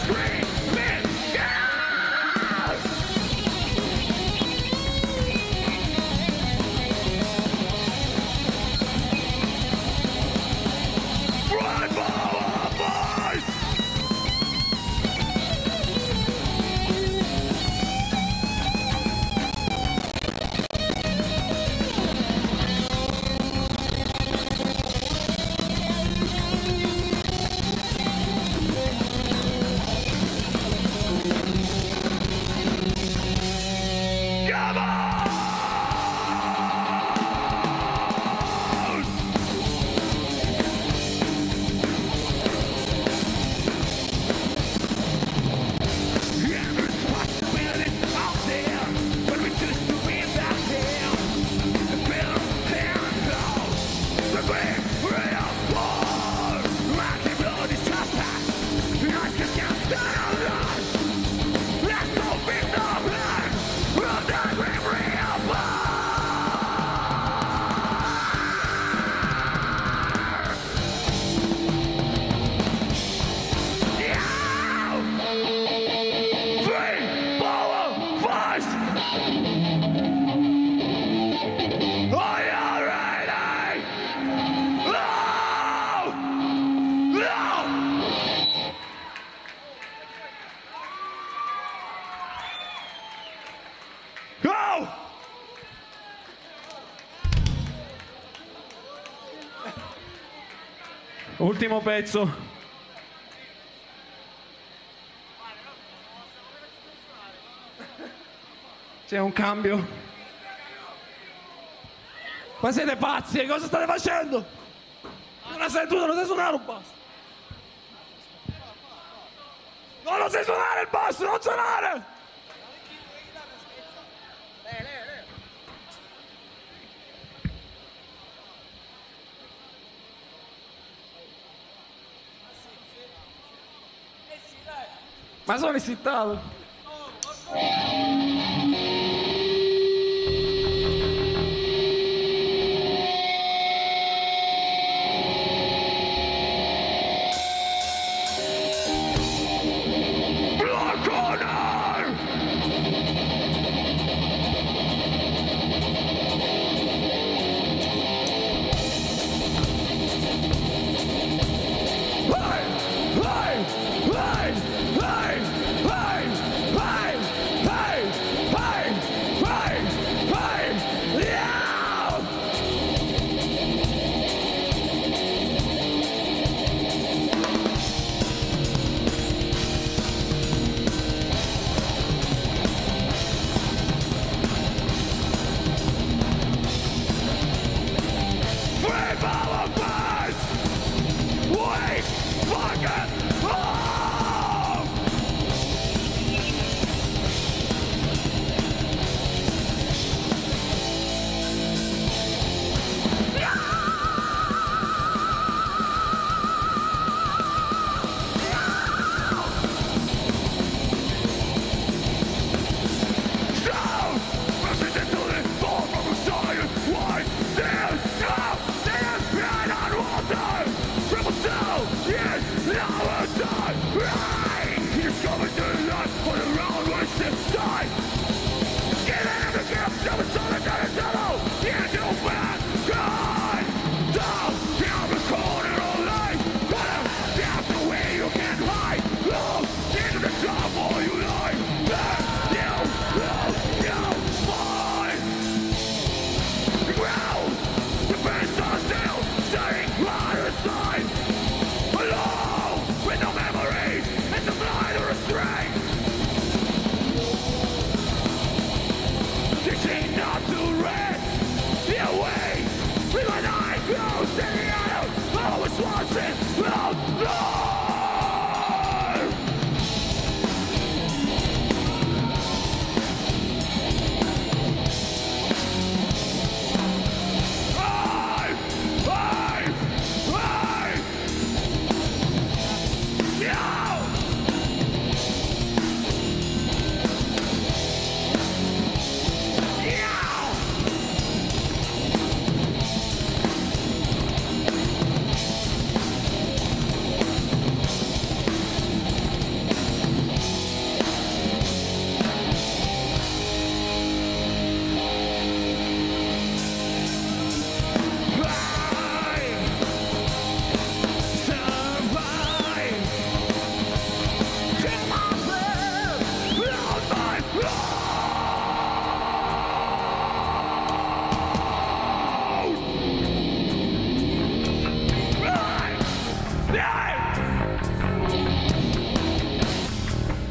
Speaker 6: Ultimo pezzo. C'è un cambio. Ma siete pazzi? Cosa state facendo? Non la sai tu, non sai suonare un basso. No, non sai suonare il basso, non suonare! Ma sono issittato.
Speaker 5: Hey!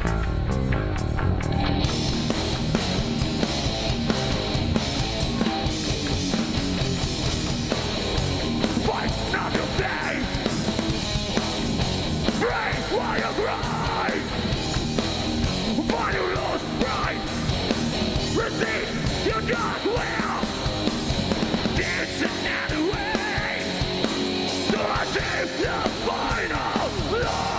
Speaker 5: Fight not your pain. Pray while you cry. But you lost pride. Resist, you not will. It's another way to achieve the final lie.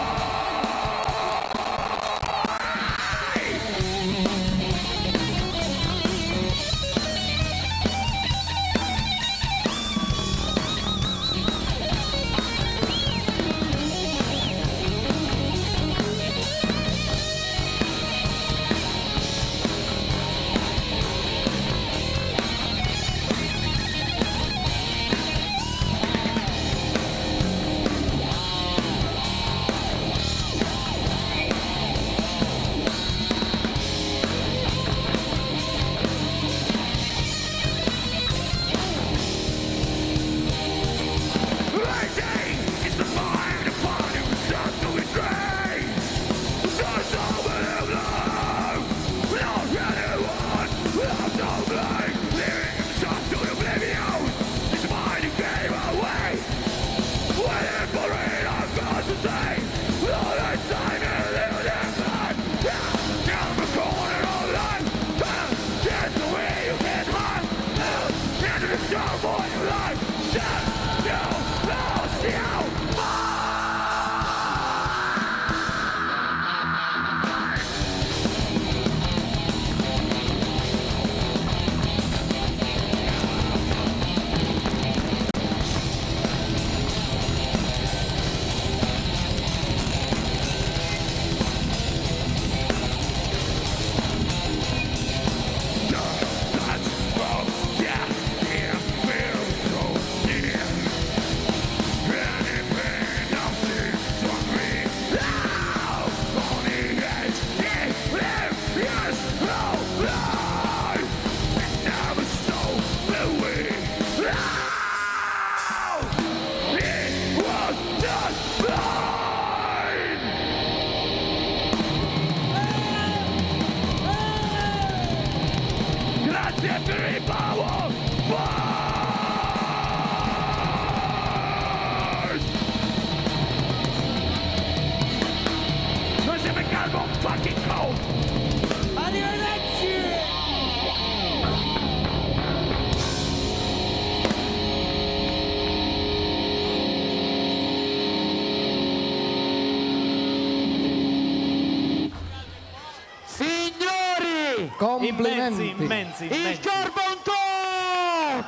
Speaker 1: Immensi, immensi,
Speaker 4: Il
Speaker 1: immensi.
Speaker 4: Carbon Talk!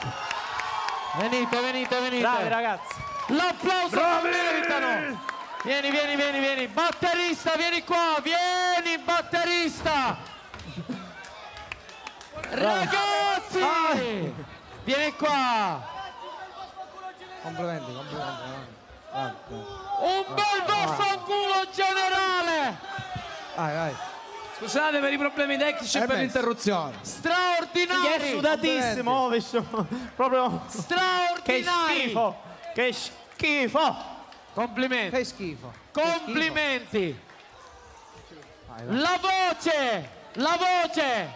Speaker 4: Venite, venite, venite.
Speaker 1: Bravi ragazzi.
Speaker 4: L'applauso
Speaker 1: Bravi!
Speaker 4: che meritano. Vieni, vieni, vieni, vieni. Batterista, vieni qua. Vieni, batterista. Ragazzi!
Speaker 2: Ah.
Speaker 4: Vieni qua.
Speaker 2: Complimenti, complimenti. Vai, vai.
Speaker 4: Un bel vaffanculo generale.
Speaker 2: Vai, vai.
Speaker 6: Scusate per i problemi tecnici e per l'interruzione.
Speaker 4: Straordinari.
Speaker 1: È sudatissimo, oh, visto? Proprio. Che
Speaker 4: Straordinari.
Speaker 1: schifo. Che schifo.
Speaker 4: Complimenti.
Speaker 2: Che schifo.
Speaker 4: Complimenti. La voce. La voce.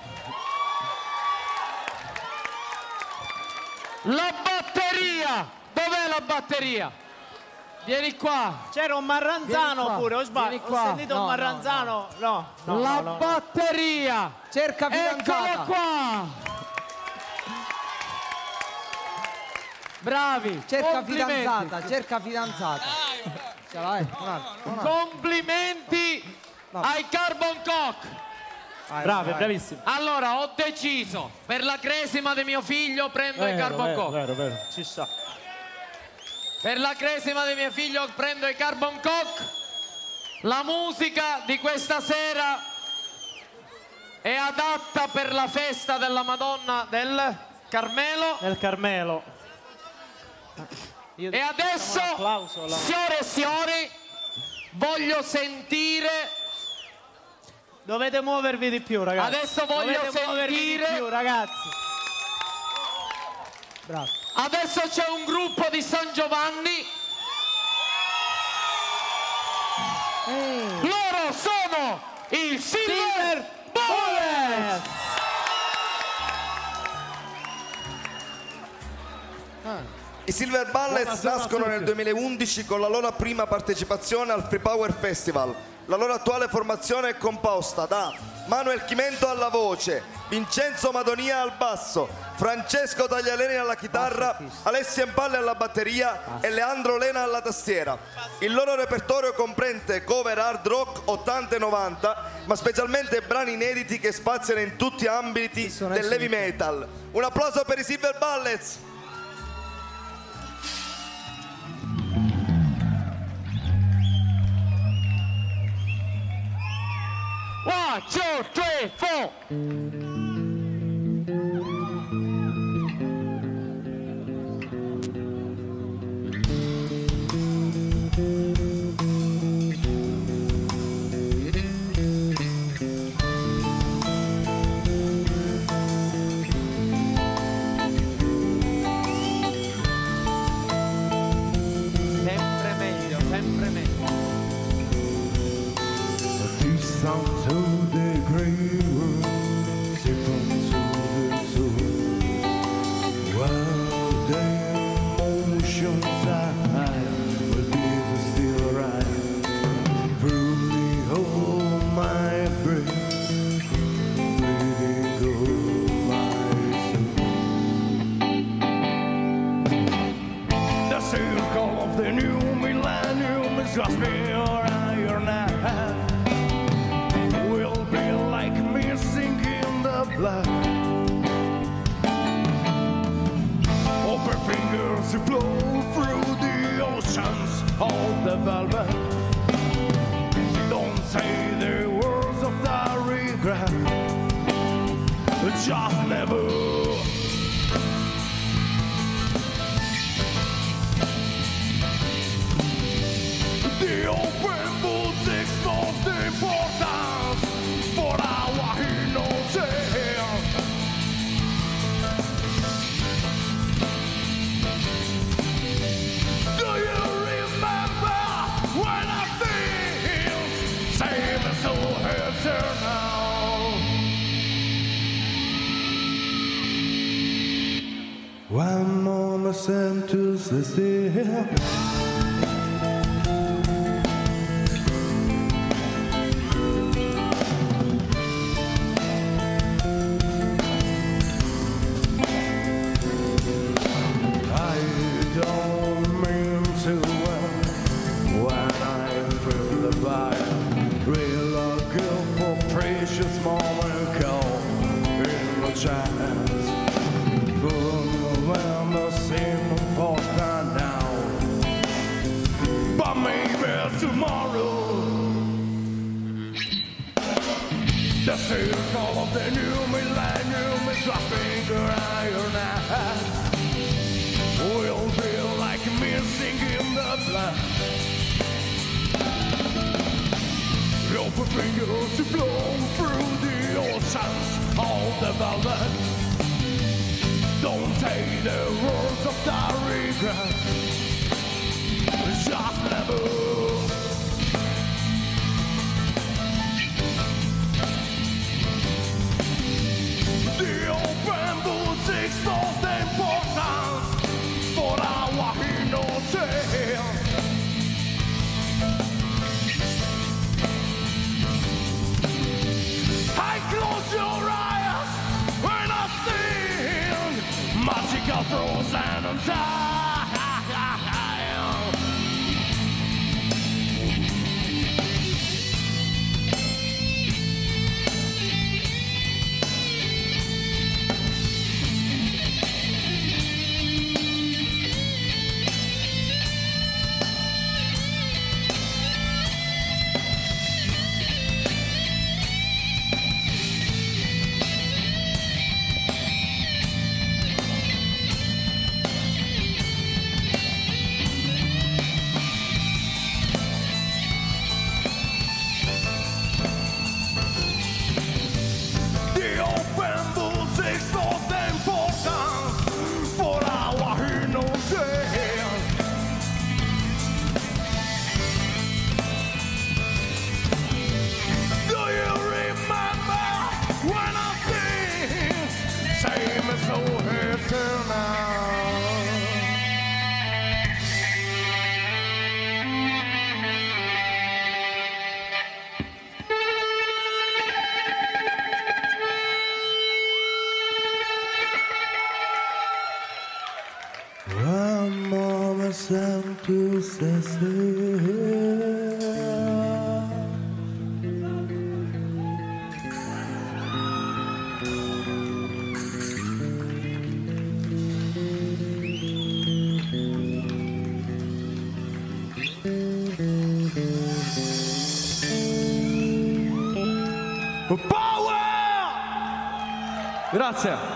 Speaker 4: La batteria. Dov'è la batteria? Vieni qua.
Speaker 1: C'era un Marranzano
Speaker 4: Vieni qua.
Speaker 1: pure, ho sbagliato.
Speaker 4: Vieni
Speaker 1: Ho
Speaker 4: qua.
Speaker 1: sentito
Speaker 2: No,
Speaker 1: un
Speaker 2: no,
Speaker 1: Marranzano. No, no,
Speaker 4: la
Speaker 1: no, no, no.
Speaker 4: batteria.
Speaker 2: Cerca fidanzata.
Speaker 4: Eccola qua. Bravi.
Speaker 2: Cerca
Speaker 4: Complimenti.
Speaker 2: fidanzata, cerca fidanzata. Ce l'hai? Un attimo, un attimo.
Speaker 4: Complimenti
Speaker 2: No.
Speaker 4: ai Carbon Cock.
Speaker 2: Vai,
Speaker 1: Bravi,
Speaker 2: vai.
Speaker 1: bravissimi.
Speaker 4: Allora, ho deciso, per la cresima di mio figlio prendo i Carbon
Speaker 1: vero,
Speaker 4: Cock.
Speaker 1: vero, vero. Ci sta.
Speaker 4: Per la cresima di mio figlio prendo i Carbon Cock. La musica di questa sera è adatta per la festa della Madonna del Carmelo.
Speaker 1: Nel Carmelo. Io
Speaker 4: E adesso,
Speaker 1: un applauso, là.
Speaker 4: signore e signori, voglio sentire...
Speaker 1: Dovete muovervi di più, ragazzi.
Speaker 4: Adesso voglio
Speaker 1: Dovete muovervi
Speaker 4: sentire-
Speaker 1: di più, ragazzi.
Speaker 2: Bravo.
Speaker 4: Adesso c'è un gruppo di San Giovanni. Loro sono i Silver Bullets!
Speaker 3: I Silver Bullets
Speaker 10: Buonasera a
Speaker 3: nascono nel
Speaker 10: tutti.
Speaker 3: duemilaundici con la loro prima partecipazione al Free Power Festival. La loro attuale formazione è composta da Manuel Chimento alla voce, Vincenzo Madonia al basso, Francesco Taglialeni alla chitarra, Alessio Empalle alla batteria e Leandro Lena alla tastiera. Il loro repertorio comprende cover hard rock ottanta e novanta, ma specialmente brani inediti che spaziano in tutti gli ambiti dell'heavy metal. Un applauso per i Silver Bullets!
Speaker 4: One, two, three, four. Sempre meglio, sempre meglio.
Speaker 5: This sound to the grave room, from to the soul. While the emotions I will be still right. Fully hold my breath, breathing go my soul. The circle of the new millennium is just me or I or not. Will be like missing in the black. Open fingers flow through the oceans of the velvet. Don't say the words of the regret. Just never. The open boots expose the importance for our heroes here. Do you remember when I feel same as so here now? One moment sentence to still. The circle of the new millennium is dropping iron ass. Will be like missing in the blood. Open fingers to flow through the oceans of the velvet. Don't say the words of the regret. Just never. The open boots expose the importance for our heroes here. I close your eyes when I sing magical frozen and time.
Speaker 6: Power! Grazie.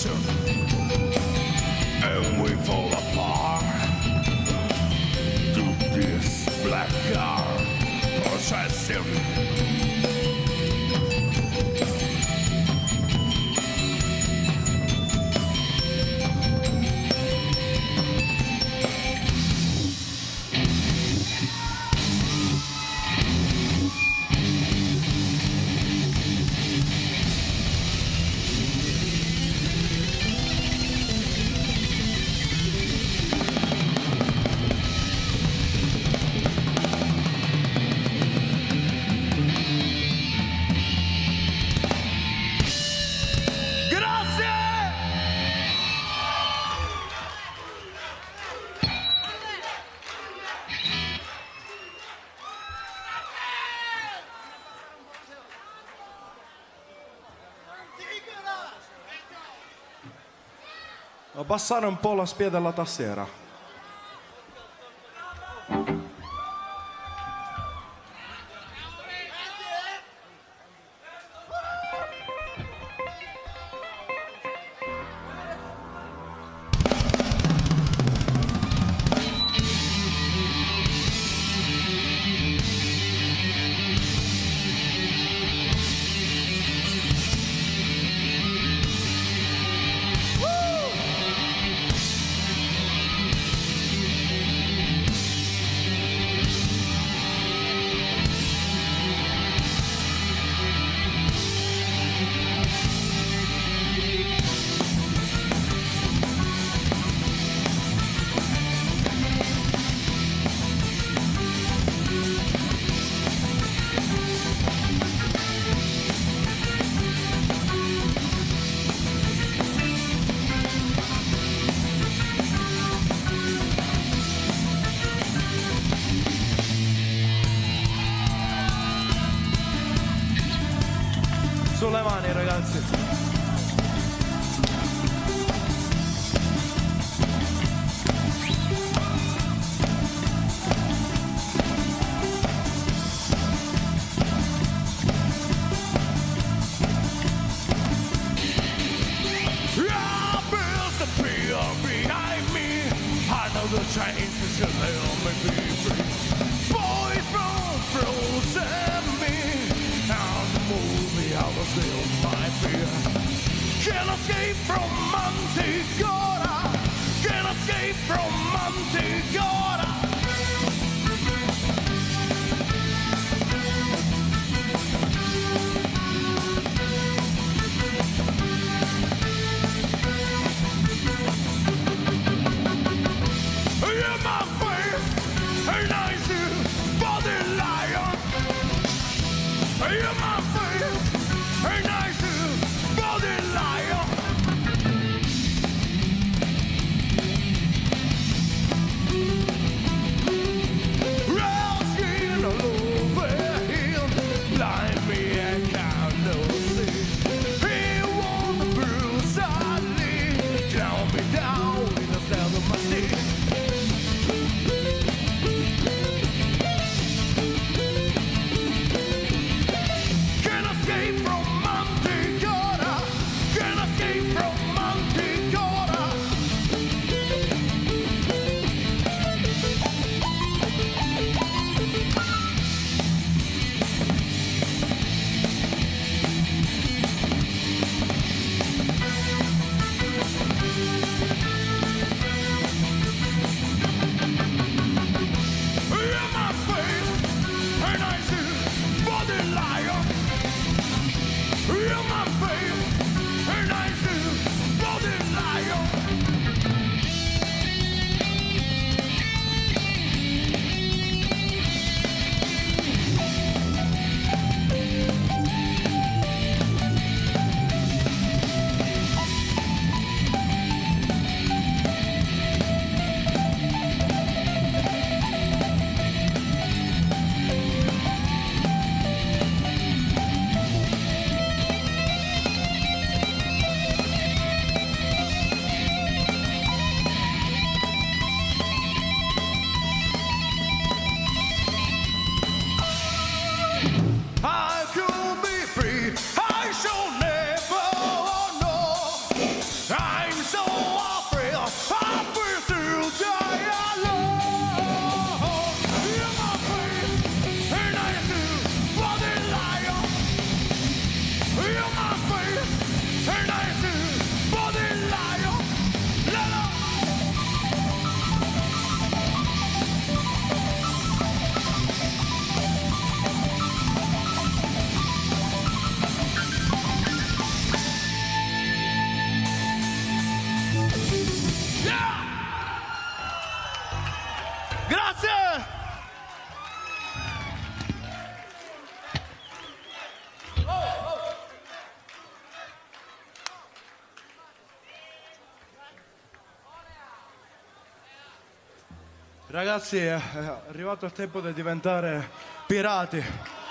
Speaker 5: obsession, and we fall apart to this black car possession.
Speaker 11: Abbassare un po' la spia della tastiera. Sulle mani, ragazzi.
Speaker 5: The changes that they'll make me free. Boys from frozen me. And the movie I was still my fear. Can't escape from Manticora. Can't escape from Manticora. You're my face, and I see body liar.
Speaker 11: Ragazzi, è arrivato il tempo di diventare pirati.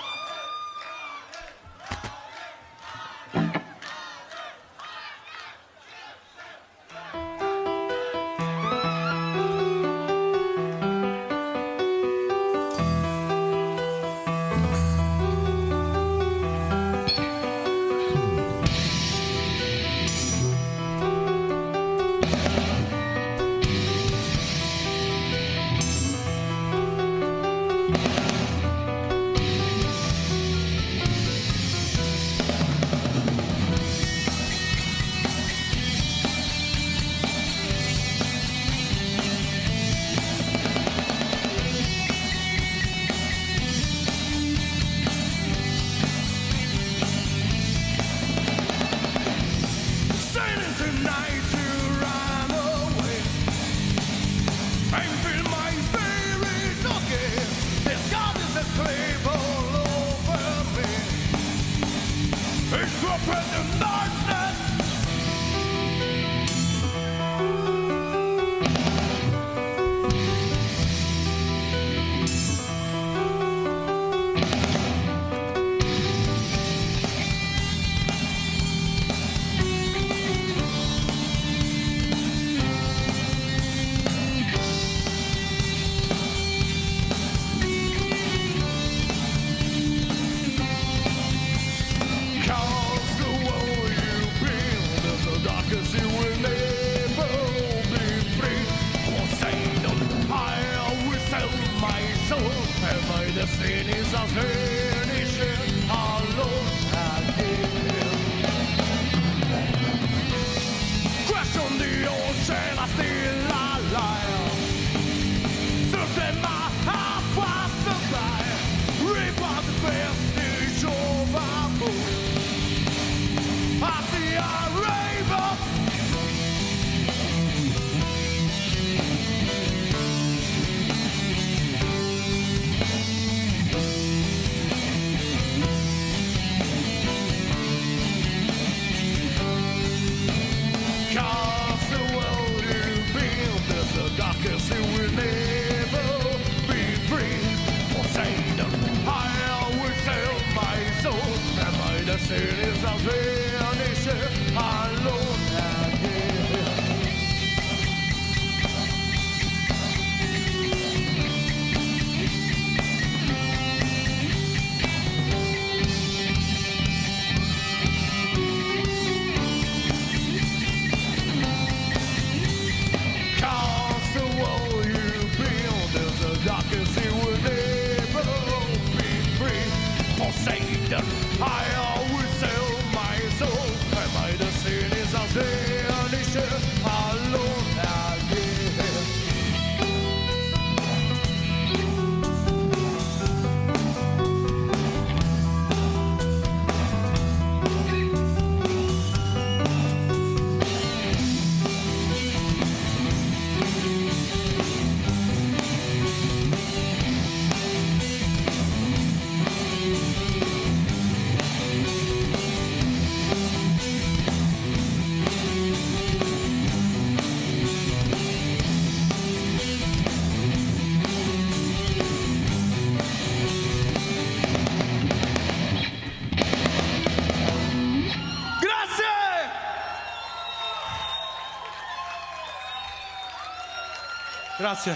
Speaker 11: Grazie.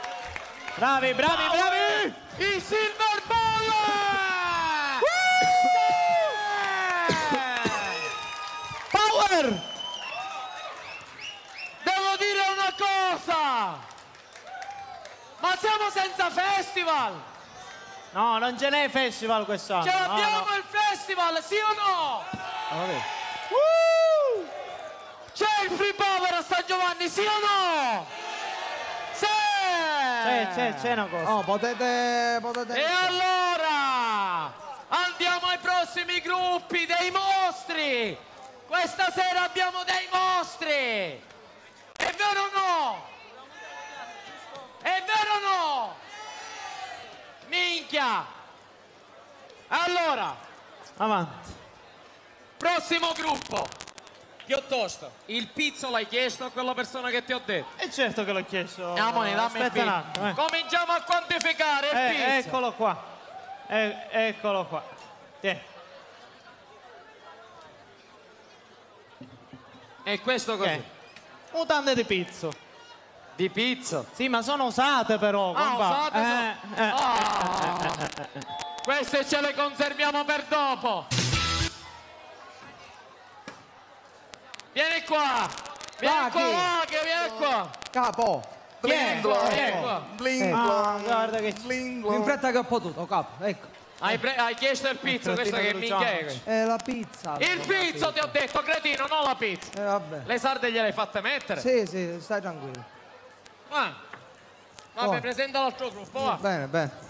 Speaker 1: Bravi, bravi, bravi!
Speaker 4: I Silver Ball!
Speaker 1: Power!
Speaker 4: Devo dire una cosa! Ma siamo senza festival!
Speaker 1: No, non ce n'è festival quest'anno.
Speaker 4: Ce
Speaker 1: no,
Speaker 4: l'abbiamo
Speaker 1: no.
Speaker 4: il festival, sì o no?
Speaker 1: Vabbè.
Speaker 4: Uh! C'è il Free Power a San Giovanni, sì o no? Sì!
Speaker 1: C'è, c'è, c'è una cosa.
Speaker 2: Oh, potete, potete...
Speaker 4: E allora andiamo ai prossimi gruppi dei mostri. Questa sera abbiamo dei mostri. È vero o no? È vero o no? Minchia. Allora,
Speaker 1: avanti.
Speaker 4: prossimo gruppo. Piuttosto, il pizzo l'hai chiesto a quella persona che ti ho detto?
Speaker 1: E certo che l'ho chiesto.
Speaker 4: E amore, dammi il
Speaker 1: Aspetta
Speaker 4: pizzo.
Speaker 1: un attimo, eh.
Speaker 4: Cominciamo a quantificare il
Speaker 1: Eh,
Speaker 4: pizzo.
Speaker 1: eccolo qua. Eh, eccolo qua. Tieni.
Speaker 4: E questo così?
Speaker 1: Eh, Mutande di pizzo.
Speaker 4: Di pizzo?
Speaker 1: Sì, ma sono usate però.
Speaker 4: Ah,
Speaker 1: compa.
Speaker 4: usate
Speaker 1: Eh,
Speaker 4: sono-
Speaker 1: eh.
Speaker 4: Ah. Queste ce le conserviamo per dopo. Vieni qua. Vieni
Speaker 2: Va,
Speaker 4: qua,
Speaker 2: chi?
Speaker 4: Maghi, vieni qua.
Speaker 2: Capo.
Speaker 4: Vieni qua, vieni qua.
Speaker 3: Bling
Speaker 2: Ah,
Speaker 3: blong,
Speaker 1: guarda che-
Speaker 3: bling
Speaker 2: In
Speaker 3: blong.
Speaker 2: fretta che ho potuto, capo. Ecco.
Speaker 4: Hai, pre- hai chiesto il pizzo, questo che minchia è?
Speaker 2: È la pizza.
Speaker 4: Il pizzo ti ho detto, cretino, non la pizza.
Speaker 2: Eh, vabbè.
Speaker 4: Le sarde gliele hai fatte mettere?
Speaker 2: Sì, sì, stai tranquillo.
Speaker 4: Ah. Vabbè,
Speaker 2: Oh.
Speaker 4: presenta l'altro gruppo, va.
Speaker 2: Bene, bene.